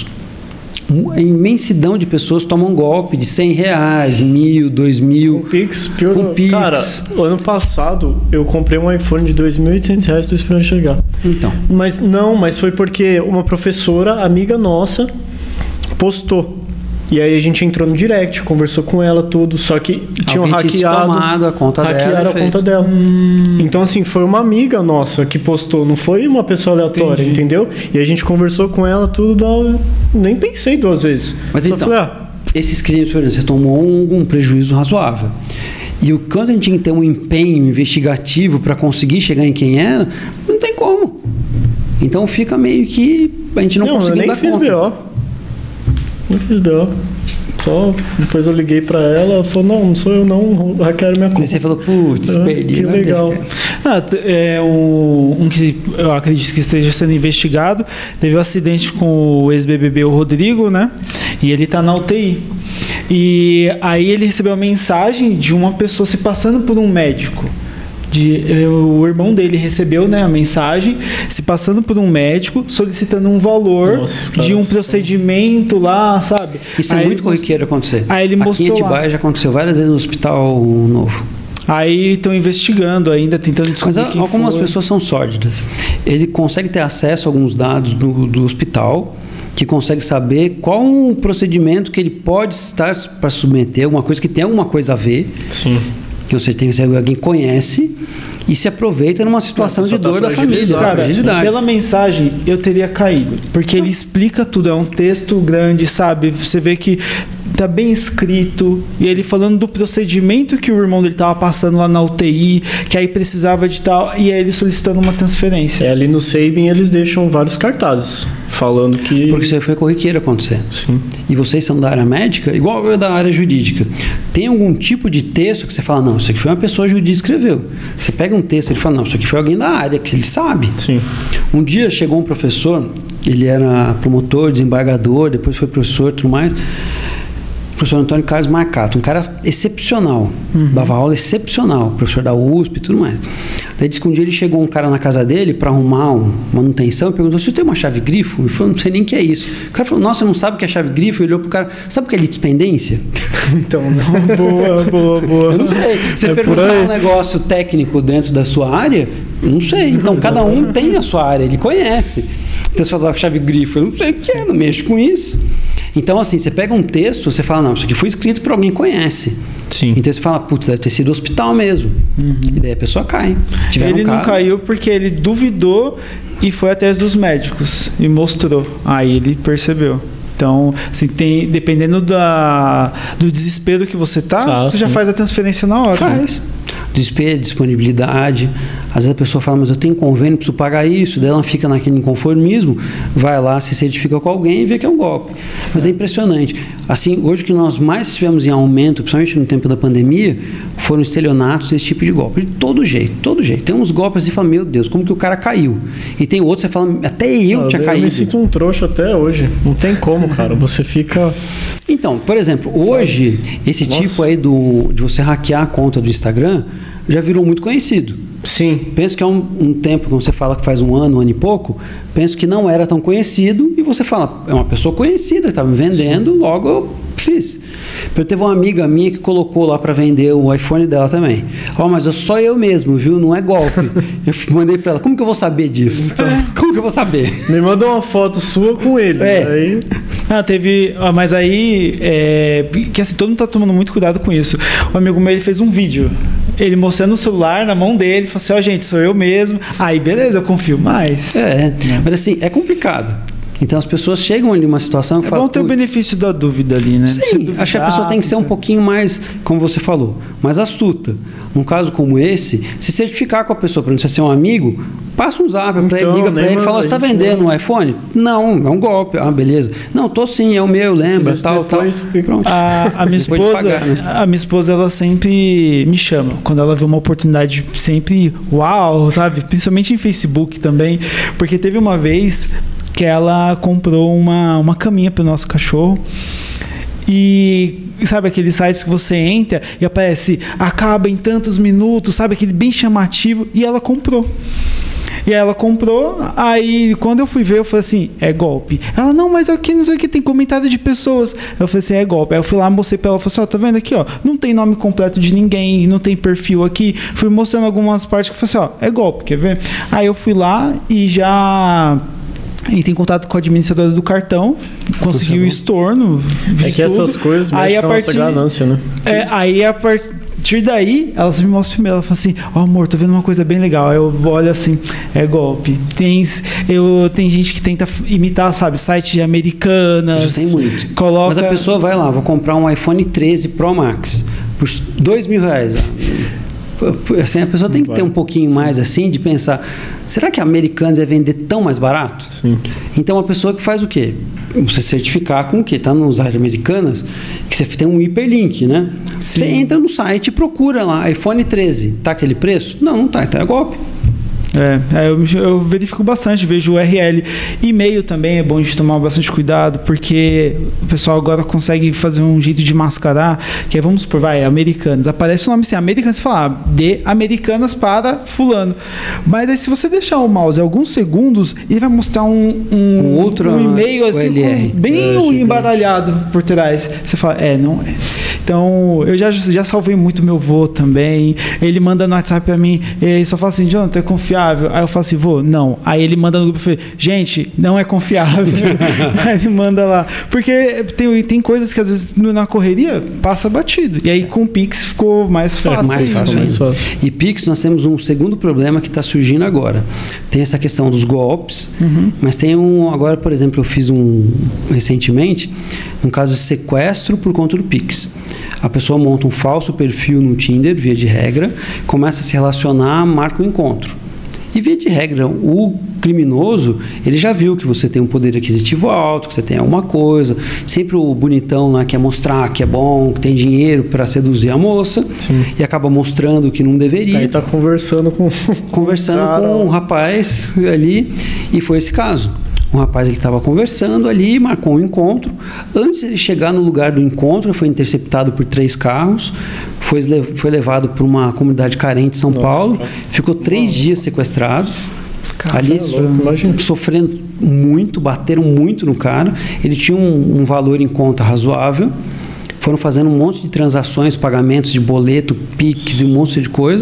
A imensidão de pessoas tomam golpe de cem reais, mil, dois mil. Com Pix, pior. Com Pix. Cara, ano passado eu comprei um iPhone de dois mil e oitocentos reais, estou esperando chegar. Então. Mas não, mas foi porque uma professora, amiga nossa, postou. E aí a gente entrou no direct, conversou com ela, tudo, só que tinham hackeado, a conta hackearam dela, a conta dela. Hum. Então, assim, foi uma amiga nossa que postou, não foi uma pessoa aleatória, Entendi. entendeu? E a gente conversou com ela, tudo, nem pensei duas vezes. Mas só então, falei, ah, esses crimes, por exemplo, você tomou um, um prejuízo razoável. E o quanto a gente tinha que ter um empenho investigativo para conseguir chegar em quem era, não tem como. Então fica meio que a gente não, não conseguiu dar conta. Eu nem fiz B O. Não fiz B O. Só depois eu liguei pra ela, ela falou, não, não sou eu não, hackearam minha conta. E você falou, putz, ah, perdi. Que legal. Ah, é um, um que eu acredito que esteja sendo investigado, teve um acidente com o ex-B B B, o Rodrigo, né? E ele tá na U T I. E aí ele recebeu uma mensagem de uma pessoa se passando por um médico. De, o irmão dele recebeu, né, a mensagem se passando por um médico solicitando um valor Nossa, de um procedimento lá, sabe? Isso aí é muito corriqueiro acontecer. Aí ele mostrou Aqui em Atibaia já aconteceu várias vezes no Hospital Novo. Aí estão investigando ainda, tentando descobrir Mas quem algumas foi. pessoas são sórdidas. Ele consegue ter acesso a alguns dados do, do hospital, que consegue saber qual o procedimento que ele pode estar para submeter, alguma coisa que tem alguma coisa a ver. Sim. Que você tem que ser alguém que conhece e se aproveita numa situação de dor tá da família. Cara, pela mensagem eu teria caído, porque ele explica tudo, é um texto grande, sabe? Você vê que tá bem escrito, e ele falando do procedimento que o irmão dele tava passando lá na U T I, que aí precisava de tal, e aí ele solicitando uma transferência. É, ali no Saving eles deixam vários cartazes falando que... Porque isso aí foi corriqueiro acontecer. Sim. E vocês são da área médica, igual eu da área jurídica. Tem algum tipo de texto que você fala, não, isso aqui foi uma pessoa jurídica que escreveu. Você pega um texto e ele fala, não, isso aqui foi alguém da área, que ele sabe. Sim. Um dia chegou um professor, ele era promotor, desembargador, depois foi professor e tudo mais, professor Antônio Carlos Marcato, um cara excepcional, uhum. dava aula excepcional, professor da U S P e tudo mais. Daí disse que um dia ele chegou um cara na casa dele para arrumar uma manutenção e perguntou, se eu tenho uma chave grifo? Ele falou, não sei nem o que é isso. O cara falou, nossa, não sabe o que é chave grifo? Ele olhou pro cara, sabe o que é litispendência? Então, não, boa, boa, boa. Eu não sei. Você é perguntar um negócio técnico dentro da sua área, eu não sei. Então, cada um tem a sua área, ele conhece. Então, você fala, chave grifo, eu não sei o que é, não mexo com isso. Então, assim, você pega um texto, você fala, não, isso aqui foi escrito por alguém que conhece. Sim. Então você fala, putz, deve ter sido hospital mesmo. Uhum. E daí a pessoa cai. Tiveram ele um não caiu porque ele duvidou e foi atrás dos médicos e mostrou. Aí ele percebeu. Então, assim, tem, dependendo da, do desespero que você tá, ah, você sim. já faz a transferência na hora. Faz. Desespero, disponibilidade. Às vezes a pessoa fala, mas eu tenho convênio, preciso pagar isso. Daí ela fica naquele inconformismo, vai lá, se certifica com alguém e vê que é um golpe. Mas é, é impressionante. Assim, hoje que nós mais tivemos em aumento, principalmente no tempo da pandemia, foram estelionatos, esse tipo de golpe. De todo jeito, todo jeito. Tem uns golpes e fala, meu Deus, como que o cara caiu? E tem outros que você fala, até eu ah, tinha eu caído. Eu me sinto um trouxa até hoje. Não tem como, cara. Você fica... Então, por exemplo, hoje, esse Nossa. tipo aí do, de você hackear a conta do Instagram já virou muito conhecido. Sim. Penso que há um, um tempo, quando você fala que faz um ano, um ano e pouco, penso que não era tão conhecido e você fala, é uma pessoa conhecida que estava me vendendo, Sim. logo eu fiz. Eu teve uma amiga minha que colocou lá para vender o iPhone dela também. Ó, oh, mas eu só eu mesmo, viu? Não é golpe. Eu mandei para ela, como que eu vou saber disso? Então, como que eu vou saber? Me mandou uma foto sua com ele. É. Aí... Ah, teve... Mas aí, é, que assim, todo mundo tá tomando muito cuidado com isso. O amigo meu, ele fez um vídeo. Ele mostrando o celular na mão dele, falou assim, ó, oh, gente, sou eu mesmo. Aí, beleza, eu confio mais. É, é. Mas assim, é complicado. Então as pessoas chegam ali numa situação que é falam... bom ter o benefício da dúvida ali, né? Sim, acho que a pessoa tem que ser um pouquinho mais, como você falou, mais astuta. Num caso como esse, se certificar com a pessoa, para não ser um amigo, passa um zap para ele, liga para ele e fala, você está vendendo um iPhone? Não, é um golpe. Ah, beleza. Não, tô sim, é o meu, lembra, tal, depois, tal. Pronto. A, a minha esposa, pagar, né? a minha esposa, ela sempre me chama. Quando ela vê uma oportunidade, sempre, uau, sabe? Principalmente em Facebook também. Porque teve uma vez que ela comprou uma, uma caminha para o nosso cachorro. E sabe aqueles sites que você entra e aparece acaba em tantos minutos, sabe? Aquele bem chamativo. E ela comprou. E aí ela comprou, aí quando eu fui ver, eu falei assim, é golpe. Ela, não, mas aqui não sei o que, tem comentário de pessoas. Eu falei assim, é golpe. Aí eu fui lá, mostrei pra ela, falei assim, ó, tá vendo aqui, ó, não tem nome completo de ninguém, não tem perfil aqui. Fui mostrando algumas partes que eu falei assim, ó, é golpe, quer ver? Aí eu fui lá e já... entrei em contato com a administradora do cartão, consegui o estorno. É que essas tudo. coisas mexem aí, com a nossa ganância, né? É, aí a partir... A partir daí, ela se me mostra primeiro. Ela fala assim, ó, oh, amor, tô vendo uma coisa bem legal. Aí eu olho assim, é golpe. Tem, eu, tem gente que tenta imitar, sabe, sites de Americanas. Tem muito. Coloca... Mas a pessoa vai lá, vou comprar um iPhone treze Pro Max por dois mil reais. Assim, a pessoa tem que ter um pouquinho mais Sim. assim de pensar, será que a Americanas ia vender tão mais barato? Sim. Então a pessoa que faz o quê? Você certificar com o quê? Está nos sites Americanas que você tem um hiperlink, né? Sim. Você entra no site e procura lá, iPhone treze, tá aquele preço? Não, não tá, então é golpe. É, eu, eu verifico bastante, vejo o U R L. E-mail também é bom de tomar bastante cuidado, porque o pessoal agora consegue fazer um jeito de mascarar, que é, vamos supor, vai, Americanas. Aparece o nome assim, Americanas, você fala, ah, de Americanas para fulano. Mas aí se você deixar o mouse alguns segundos, ele vai mostrar um, um, um outro um e-mail assim, com, bem é, embaralhado por trás. Você fala, é, não é. Então, eu já, já salvei muito meu vô também. Ele manda no WhatsApp pra mim, ele só fala assim, Jonathan, é confiável? Aí eu falo assim, vô, não. Aí ele manda no grupo e fala, gente, não é confiável. Aí ele manda lá. Porque tem, tem coisas que às vezes na correria passa batido. E aí com o Pix ficou mais fácil. É, mais fácil, mais fácil. E Pix nós temos um segundo problema que está surgindo agora. Tem essa questão dos golpes, uhum. mas tem um, agora, por exemplo, eu fiz um recentemente, um caso de sequestro por conta do Pix. A pessoa monta um falso perfil no Tinder, via de regra, começa a se relacionar, marca um encontro. E via de regra, o criminoso, ele já viu que você tem um poder aquisitivo alto, que você tem alguma coisa. Sempre o bonitão lá quer mostrar que é bom, que tem dinheiro para seduzir a moça. Sim. E acaba mostrando que não deveria. Aí tá conversando com... Conversando com, com um rapaz ali, e foi esse caso. Um rapaz ele estava conversando ali, marcou um encontro. Antes de ele chegar no lugar do encontro, ele foi interceptado por três carros, foi, foi levado para uma comunidade carente de São Nossa, Paulo, cara. Ficou três Nossa. dias sequestrado. Cara, ali é sofrendo muito, bateram muito no cara. Ele tinha um, um valor em conta razoável. Foram fazendo um monte de transações, pagamentos de boleto, Pix e um monte de coisa.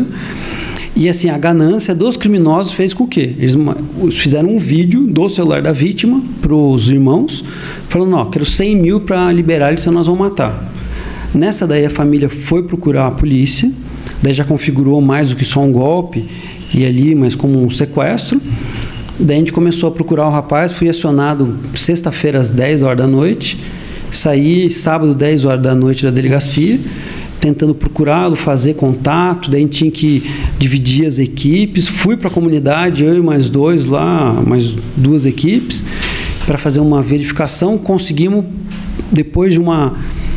E assim, a ganância dos criminosos fez com que eles fizeram um vídeo do celular da vítima para os irmãos, falando, ó, quero cem mil para liberar ele, senão nós vamos matar. Nessa daí a família foi procurar a polícia, daí já configurou mais do que só um golpe, e ali, mas como um sequestro. Daí a gente começou a procurar o rapaz, fui acionado sexta-feira às dez horas da noite, saí sábado dez horas da noite da delegacia, tentando procurá-lo, fazer contato, daí a gente tinha que dividir as equipes, fui para a comunidade, eu e mais dois lá, mais duas equipes, para fazer uma verificação, conseguimos, depois de uma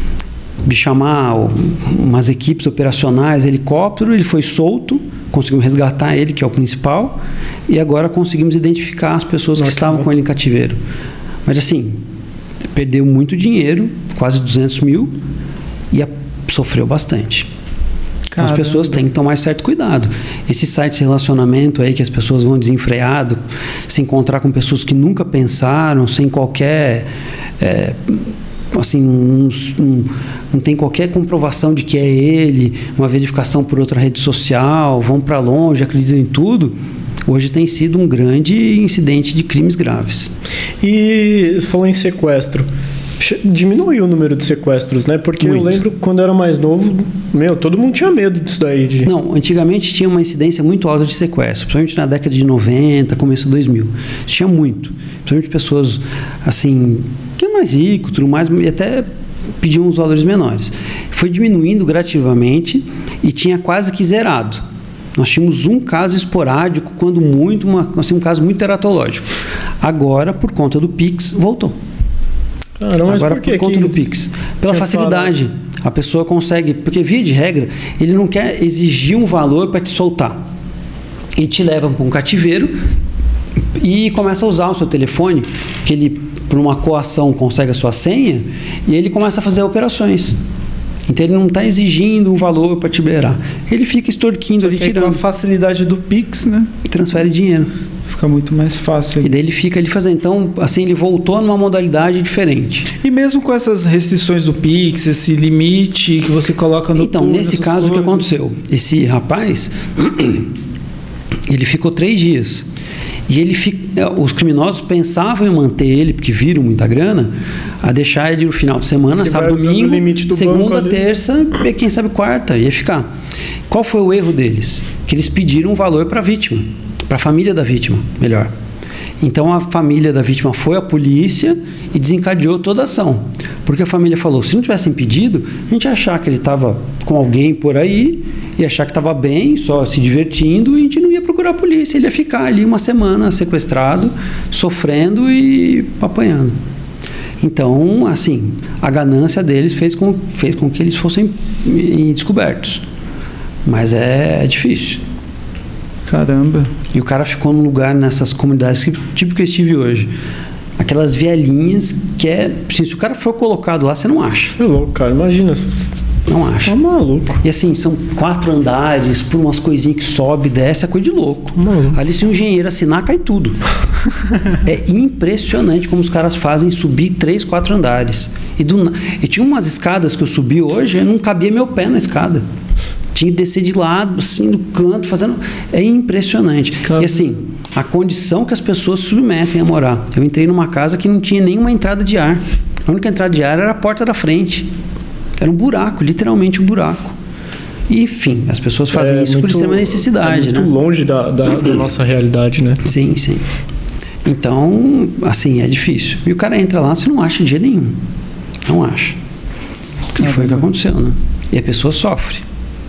de chamar umas equipes operacionais, helicóptero, ele foi solto, conseguimos resgatar ele, que é o principal, e agora conseguimos identificar as pessoas que estavam com ele em cativeiro. Mas assim, perdeu muito dinheiro, quase duzentos mil, e a sofreu bastante. Então, as pessoas têm que tomar certo cuidado. Esses sites de relacionamento aí que as pessoas vão desenfreado, se encontrar com pessoas que nunca pensaram, sem qualquer é, assim, um, um, não tem qualquer comprovação de que é ele, uma verificação por outra rede social, vão para longe, acreditam em tudo. Hoje tem sido um grande incidente de crimes graves. E falou em sequestro. Diminuiu o número de sequestros, né? Porque muito. Eu lembro quando eu era mais novo, meu, todo mundo tinha medo disso daí. De... Não, antigamente tinha uma incidência muito alta de sequestro, principalmente na década de noventa, começo de dois mil. Tinha muito. Principalmente pessoas, assim, que é mais rico, tudo mais, e até pediam uns valores menores. Foi diminuindo gradativamente e tinha quase que zerado. Nós tínhamos um caso esporádico, quando muito, uma, assim, um caso muito teratológico. Agora, por conta do Pix, voltou. Ah, não, Agora, por, por conta do Pix. Pela facilidade. Falado. A pessoa consegue... Porque, via de regra, ele não quer exigir um valor para te soltar. Ele te leva para um cativeiro e começa a usar o seu telefone, que ele, por uma coação, consegue a sua senha, e ele começa a fazer operações. Então, ele não está exigindo um valor para te liberar. Ele fica extorquindo ali, tirando. Com a facilidade do Pix, né? Transfere dinheiro. Fica muito mais fácil. E daí ele fica ali fazendo. Então, assim, ele voltou numa modalidade diferente. E mesmo com essas restrições do Pix, esse limite que você coloca no Então, turno, nesse caso, coisas. O que aconteceu? Esse rapaz, ele ficou três dias. E ele fica, os criminosos pensavam em manter ele, porque viram muita grana, a deixar ele no final de semana, ele sábado, domingo, segunda, terça e quem sabe quarta, ia ficar. Qual foi o erro deles? Que eles pediram um valor para a vítima, para a família da vítima, melhor. Então a família da vítima foi à polícia e desencadeou toda a ação. Porque a família falou, se não tivessem pedido, a gente ia achar que ele estava com alguém por aí, ia achar que estava bem, só se divertindo, e a gente não ia procurar a polícia, ele ia ficar ali uma semana sequestrado, sofrendo e apanhando. Então, assim, a ganância deles fez com, fez com que eles fossem descobertos. Mas é, é difícil. Caramba. E o cara ficou num lugar nessas comunidades, que, tipo que eu estive hoje. Aquelas vielinhas que é... Se o cara for colocado lá, você não acha. É louco, cara. Imagina. Não acha. Tá maluco. E assim, são quatro andares, por umas coisinhas que sobe e desce, é coisa de louco. Maluco. Ali, se um engenheiro assinar, cai tudo. É impressionante como os caras fazem subir três, quatro andares. E, do... e tinha umas escadas que eu subi hoje, não cabia meu pé na escada. Tinha que descer de lado, assim, do canto, fazendo... É impressionante. Caramba. E assim, a condição que as pessoas se submetem a morar. Eu entrei numa casa que não tinha nenhuma entrada de ar. A única entrada de ar era a porta da frente. Era um buraco, literalmente um buraco. E, enfim, as pessoas fazem é isso muito, por extrema necessidade. É muito né? longe da, da, da nossa realidade, né? Sim, sim. Então, assim, é difícil. E o cara entra lá, você não acha de jeito nenhum. Não acha. E foi o que aconteceu, né? E a pessoa sofre.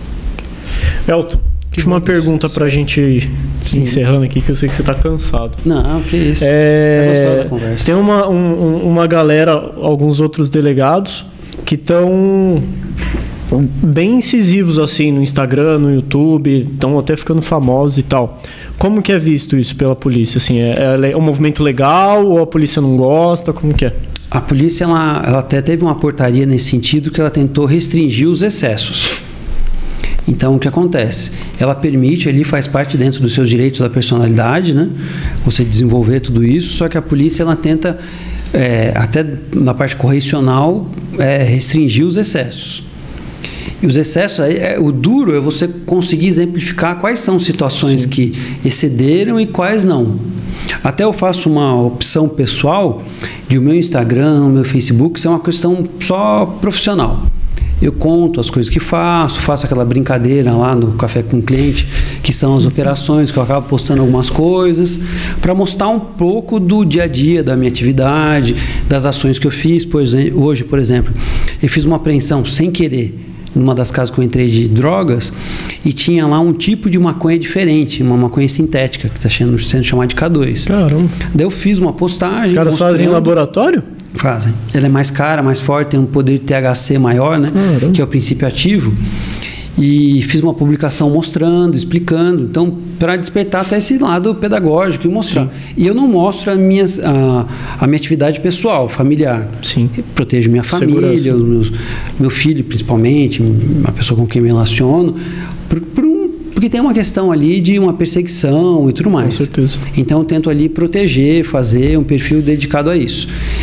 Elton, deixa uma pergunta pra gente ir encerrando aqui, que eu sei que você tá cansado. Não, que isso. É, tá gostosa a conversa. Tem uma, um, uma galera, alguns outros delegados, que estão bem incisivos assim no Instagram, no YouTube, estão até ficando famosos e tal. Como que é visto isso pela polícia? Assim, é, é um movimento legal ou a polícia não gosta? Como que é? A polícia ela, ela até teve uma portaria nesse sentido que ela tentou restringir os excessos. Então, o que acontece? Ela permite, ali faz parte dentro dos seus direitos da personalidade, né? Você desenvolver tudo isso, só que a polícia ela tenta, é, até na parte correcional, é, restringir os excessos. E os excessos, é, é, o duro é você conseguir exemplificar quais são situações Sim. que excederam e quais não. Até eu faço uma opção pessoal de o meu Instagram, o meu Facebook, isso é uma questão só profissional. Eu conto as coisas que faço, faço aquela brincadeira lá no Café com o Cliente, que são as operações, que eu acabo postando algumas coisas, para mostrar um pouco do dia a dia da minha atividade, das ações que eu fiz. Pois, hoje, por exemplo, eu fiz uma apreensão sem querer, numa das casas que eu entrei de drogas, e tinha lá um tipo de maconha diferente, uma maconha sintética, que está sendo, sendo chamada de K dois. Caramba. Daí eu fiz uma postagem. Os caras fazem em laboratório? Fazem. Ela é mais cara, mais forte, tem um poder de T H C maior, né? Caramba. Que é o princípio ativo. E fiz uma publicação mostrando, explicando. Então, para despertar até esse lado pedagógico e mostrar. Sim. E eu não mostro a minha, a, a minha atividade pessoal, familiar. Sim. Eu protejo minha família, os meus, meu filho principalmente, a pessoa com quem me relaciono, por, por um, porque tem uma questão ali de uma perseguição e tudo mais. Com certeza. Então, eu tento ali proteger, fazer um perfil dedicado a isso.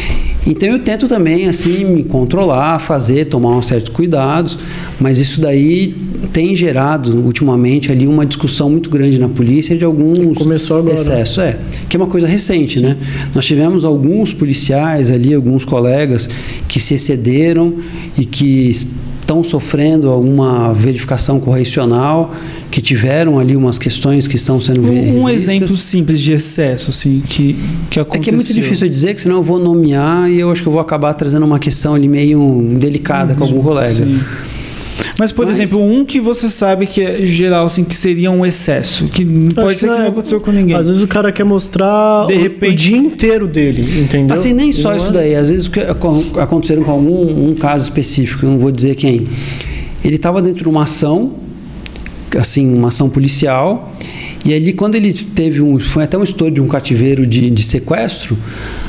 Então eu tento também assim me controlar, fazer, tomar uns certos cuidados, mas isso daí tem gerado ultimamente ali uma discussão muito grande na polícia de alguns Começou agora. excessos, é, que é uma coisa recente, né? Nós tivemos alguns policiais ali, alguns colegas que se excederam e que estão sofrendo alguma verificação correcional, que tiveram ali umas questões que estão sendo revistas. Um exemplo simples de excesso, assim, que, que aconteceu. É que é muito difícil dizer, que senão eu vou nomear e eu acho que eu vou acabar trazendo uma questão ali meio delicada hum, com algum colega. Sim. Mas, por Mas, exemplo, um que você sabe que é geral, assim, que seria um excesso, que pode ser que não, não aconteceu com ninguém. Às vezes o cara quer mostrar de repente, o dia inteiro dele, entendeu? Assim, nem só não isso é... daí. Às vezes aconteceram com algum um caso específico, eu não vou dizer quem. Ele estava dentro de uma ação, assim, uma ação policial, e ali quando ele teve um... Foi até uma história de um cativeiro de, de sequestro...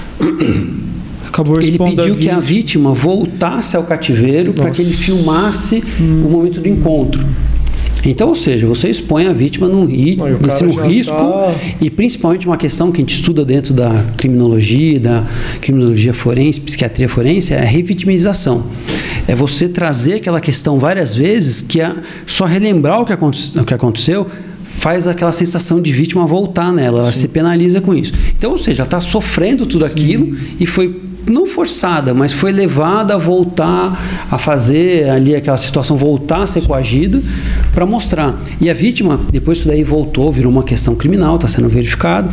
Acabou ele pediu a que a vítima voltasse ao cativeiro para que ele filmasse hum. o momento do encontro. Então, ou seja, você expõe a vítima num, ri, num risco tá... e principalmente uma questão que a gente estuda dentro da criminologia, da criminologia forense, psiquiatria forense, é a revitimização. É você trazer aquela questão várias vezes que é só relembrar o que, aconte, o que aconteceu faz aquela sensação de vítima voltar nela, ela Sim. se penaliza com isso. Então, ou seja, ela está sofrendo tudo Sim. aquilo e foi não forçada, mas foi levada a voltar a fazer ali aquela situação, voltar a ser coagida para mostrar. E a vítima, depois isso daí voltou, virou uma questão criminal, está sendo verificado.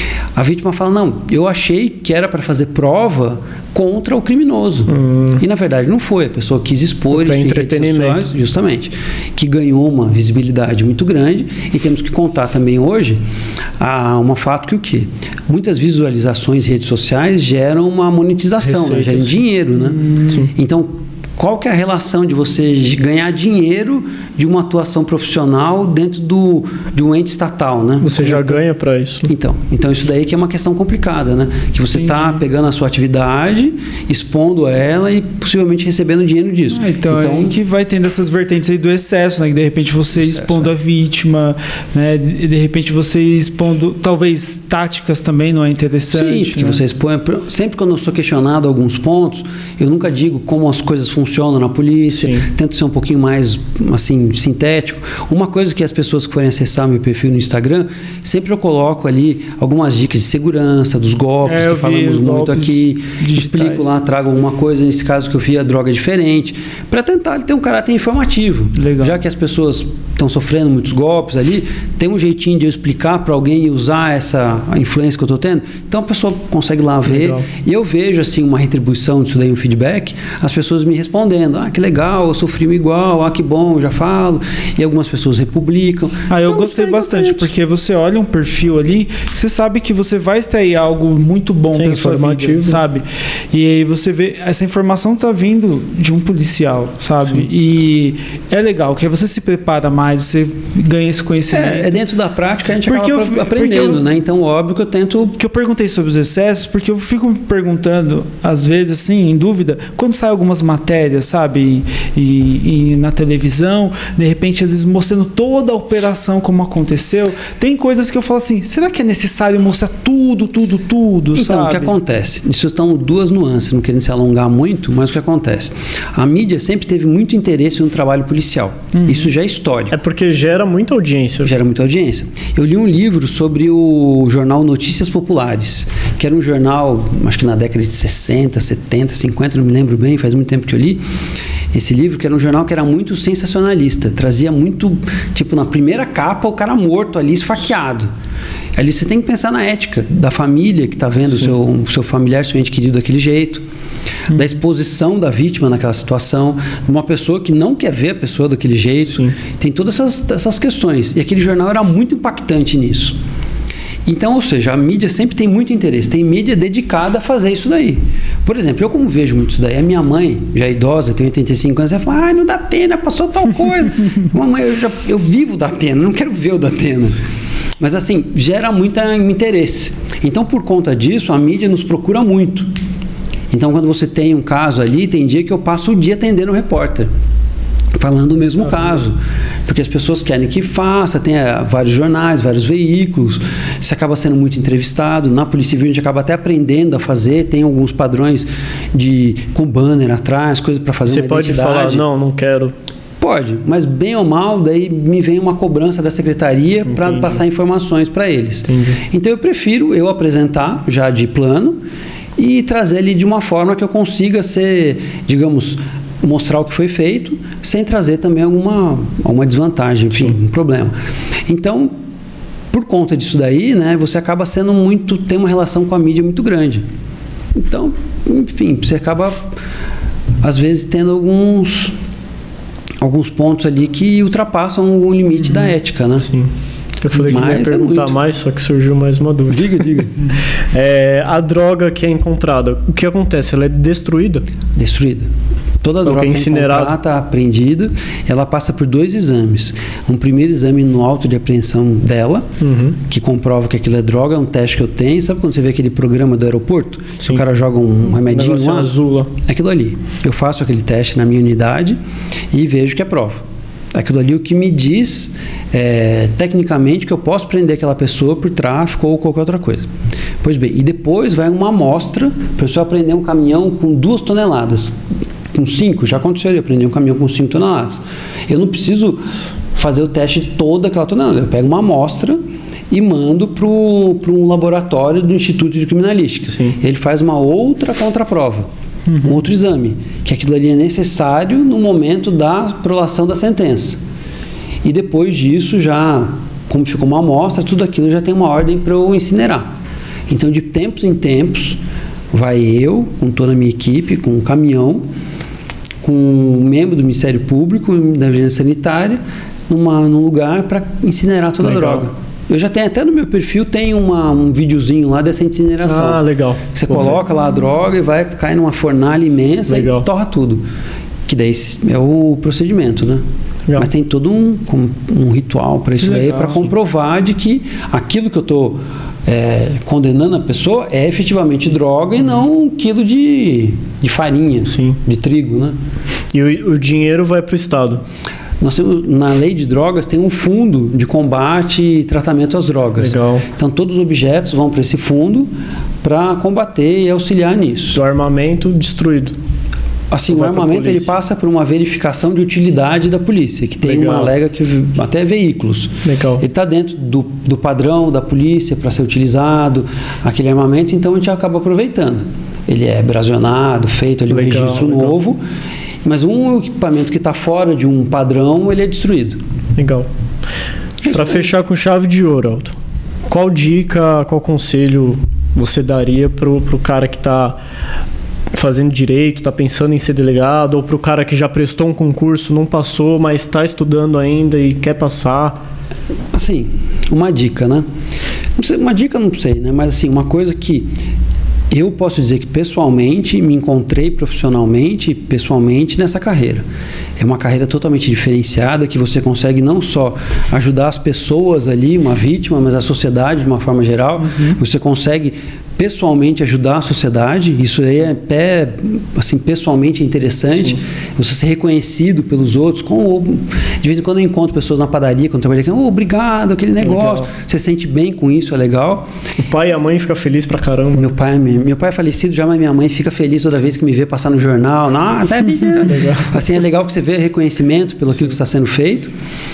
A vítima fala, não, eu achei que era para fazer prova contra o criminoso. Hum. E na verdade não foi, a pessoa quis expor isso em redes sociais, justamente, que ganhou uma visibilidade muito grande. E temos que contar também hoje a, uma fato que o quê? Muitas visualizações em redes sociais geram uma monetização, né? Geram dinheiro, né? Hum. Então, qual que é a relação de você ganhar dinheiro de uma atuação profissional dentro do, de um ente estatal, né? Você já ganha para isso. Então, então, isso daí que é uma questão complicada, né? Que você está pegando a sua atividade, expondo ela e possivelmente recebendo dinheiro disso. Ah, então, então, é aí que vai tendo essas vertentes aí do excesso, né? Que de repente você excesso, expondo é. a vítima, né? E de repente você expondo, talvez, táticas também não é interessante. Sim, porque né? você expõe... Sempre quando eu sou questionado alguns pontos, eu nunca digo como as coisas funcionam na polícia, Sim. tento ser um pouquinho mais, assim, sintético. Uma coisa que as pessoas que forem acessar meu perfil no Instagram, sempre eu coloco ali algumas dicas de segurança, dos golpes, é, que falamos muito aqui, digitais. Explico lá, trago alguma coisa, nesse caso que eu vi a droga diferente, para tentar ter um caráter informativo. Legal. Já que as pessoas estão sofrendo muitos golpes ali, tem um jeitinho de eu explicar para alguém usar essa influência que eu estou tendo, então a pessoa consegue lá ver. Legal. E eu vejo assim uma retribuição disso daí, um feedback, as pessoas me respondendo, ah, que legal, eu sofri igual, ah, que bom, eu já falo, e algumas pessoas republicam. Ah, eu então, gostei bastante, porque você olha um perfil ali, você sabe que você vai extrair algo muito bom para sua vida, sabe? E aí você vê, essa informação tá vindo de um policial, sabe? Sim. E é legal, que aí você se prepara mais, você ganha esse conhecimento. É, é dentro da prática a gente porque acaba eu, aprendendo, eu, né? Então, óbvio que eu tento... Que eu perguntei sobre os excessos, porque eu fico me perguntando, às vezes, assim, em dúvida, quando saem algumas matérias, sabe? E, e, e na televisão, de repente, às vezes, mostrando toda a operação como aconteceu, tem coisas que eu falo assim, será que é necessário mostrar tudo, tudo, tudo, então, sabe? Então, o que acontece? Isso estão duas nuances, não querendo se alongar muito, mas o que acontece? A mídia sempre teve muito interesse no trabalho policial. Uhum. Isso já é histórico. É porque gera muita audiência. Gera muita audiência. Eu li um livro sobre o jornal Notícias Populares, que era um jornal, acho que na década de sessenta, setenta, cinquenta, não me lembro bem, faz muito tempo que eu li esse livro, que era um jornal que era muito sensacionalista, trazia muito, tipo, na primeira capa o cara morto ali, esfaqueado. Ali você tem que pensar na ética da família que está vendo o seu, seu familiar, seu ente querido daquele jeito, hum. da exposição da vítima naquela situação, de uma pessoa que não quer ver a pessoa daquele jeito. Sim. Tem todas essas, essas questões. E aquele jornal era muito impactante nisso. Então, ou seja, a mídia sempre tem muito interesse. Tem mídia dedicada a fazer isso daí. Por exemplo, eu como vejo muito isso daí, a minha mãe, já não tem oitenta e cinco anos, ela fala, ah, no Datena passou tal coisa. Mamãe, eu, já, eu vivo o Datena, não quero ver o Datena. Mas assim, gera muito interesse. Então, por conta disso, a mídia nos procura muito. Então, quando você tem um caso ali, tem dia que eu passo o dia atendendo o repórter, falando o mesmo ah, caso. Porque as pessoas querem que faça, tem é, vários jornais, vários veículos, você acaba sendo muito entrevistado. Na Polícia Civil a gente acaba até aprendendo a fazer, tem alguns padrões de, com banner atrás, coisas para fazer você uma pode identidade. falar, não, não quero. Pode, mas bem ou mal, daí me vem uma cobrança da secretaria para passar informações para eles. Entendi. Então eu prefiro eu apresentar já de plano e trazer ele de uma forma que eu consiga ser, digamos, mostrar o que foi feito, sem trazer também alguma, alguma desvantagem, enfim, Sim. um problema. Então, por conta disso daí, né, você acaba sendo muito, tem uma relação com a mídia muito grande. Então, enfim, você acaba, às vezes, tendo alguns... alguns pontos ali que ultrapassam o limite uhum. da ética, né? Sim. Eu falei Mas que ia perguntar é mais, só que surgiu mais uma dúvida. Diga, diga. É, a droga que é encontrada, o que acontece? Ela é destruída? Destruída. Toda droga que é incinerada, está apreendida, ela passa por dois exames. Um primeiro exame no auto de apreensão dela, uhum. que comprova que aquilo é droga, é um teste que eu tenho. Sabe quando você vê aquele programa do aeroporto? Sim. Que o cara joga um remedinho lá? Azul. Aquilo ali. Eu faço aquele teste na minha unidade e vejo que é prova. Aquilo ali o que me diz, é, tecnicamente, que eu posso prender aquela pessoa por tráfico ou qualquer outra coisa. Pois bem, e depois vai uma amostra, a pessoa apreender um caminhão com duas toneladas. Com cinco, já aconteceu, eu aprendi um caminhão com cinco toneladas. Eu não preciso fazer o teste de toda aquela tonelada. Eu pego uma amostra e mando para um laboratório do Instituto de Criminalística. Sim. Ele faz uma outra contraprova, uhum. um outro exame, que aquilo ali é necessário no momento da prolação da sentença. E depois disso, já, como ficou uma amostra, tudo aquilo já tem uma ordem para eu incinerar. Então, de tempos em tempos, vai eu, com toda a minha equipe, com um caminhão, com um membro do Ministério Público, da Vigilância Sanitária, numa, num lugar para incinerar toda legal. a droga. Eu já tenho, até no meu perfil, tem uma, um videozinho lá dessa incineração. Ah, legal. Você Vou coloca ver. lá a droga e vai cair numa fornalha imensa legal. e torra tudo. Que daí é o procedimento, né? Legal. Mas tem todo um, um ritual para isso legal, daí, para comprovar de que aquilo que eu estou é, condenando a pessoa é efetivamente droga e não um quilo de, de farinha, sim. de trigo, né? E o, o dinheiro vai para o Estado? Nós temos, na lei de drogas tem um fundo de combate e tratamento às drogas. Legal. Então todos os objetos vão para esse fundo para combater e auxiliar nisso. O armamento destruído. Assim, o armamento ele passa por uma verificação de utilidade da polícia, que tem Legal. uma alega que até veículos. Legal. Ele está dentro do, do padrão da polícia para ser utilizado, aquele armamento, então a gente acaba aproveitando. Ele é brasionado, feito ali um registro legal. novo, mas um equipamento que está fora de um padrão, ele é destruído. Legal. Para fechar com chave de ouro, Aldo, qual dica, qual conselho você daria para o cara que está fazendo direito, está pensando em ser delegado, ou para o cara que já prestou um concurso, não passou, mas está estudando ainda e quer passar? Assim, uma dica, né? Não sei, uma dica não sei, né? Mas assim, uma coisa que eu posso dizer que pessoalmente me encontrei profissionalmente, pessoalmente nessa carreira. É uma carreira totalmente diferenciada, que você consegue não só ajudar as pessoas ali, uma vítima, mas a sociedade de uma forma geral. Uhum. Você consegue pessoalmente ajudar a sociedade, isso aí é até, assim, pessoalmente interessante. Sim. Você ser reconhecido pelos outros, com, de vez em quando eu encontro pessoas na padaria, quando eu trabalho aqui, oh, obrigado, aquele negócio, legal. Você se sente bem com isso, é legal. O pai e a mãe ficam felizes pra caramba. Meu pai, meu pai é falecido já, mas minha mãe fica feliz toda Sim. vez que me vê passar no jornal. Não, até legal. Assim, é legal que você vê reconhecimento pelo aquilo que está sendo feito.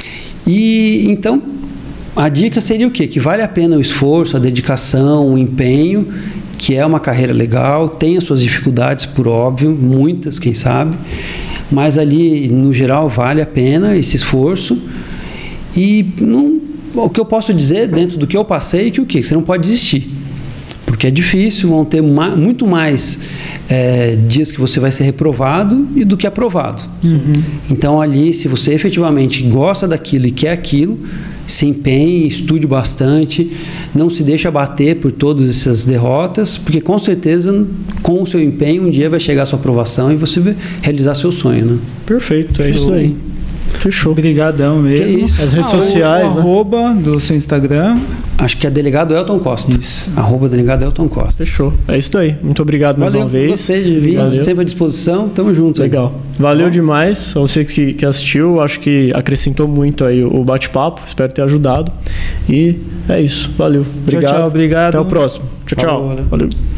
E então a dica seria o quê? Que vale a pena o esforço, a dedicação, o empenho, que é uma carreira legal, tem as suas dificuldades, por óbvio, muitas, quem sabe, mas ali, no geral, vale a pena esse esforço. E não, o que eu posso dizer, dentro do que eu passei, que o quê? Você não pode desistir, porque é difícil, vão ter ma- muito mais é, dias que você vai ser reprovado e do que aprovado. Uhum. Então, ali, se você efetivamente gosta daquilo e quer aquilo, se empenhe, estude bastante, não se deixe abater por todas essas derrotas, porque com certeza, com o seu empenho, um dia vai chegar a sua aprovação e você vai realizar seu sonho, né? Perfeito, é isso aí. Fechou. Obrigadão mesmo. As redes ah, sociais. O, o né? arroba do seu Instagram. Acho que é delegado Elton Costa. Isso. Arroba delegado Elton Costa. Fechou. É isso daí. Muito obrigado mais Valeu uma vez. Você de vir, Valeu. sempre à disposição. Tamo junto. Legal. Aí. Valeu Bom. demais. A você que, que assistiu, acho que acrescentou muito aí o bate-papo. Espero ter ajudado. E é isso. Valeu. Obrigado. Tchau, tchau. Obrigado. Até o próximo. Tchau, tchau. Valeu. Valeu.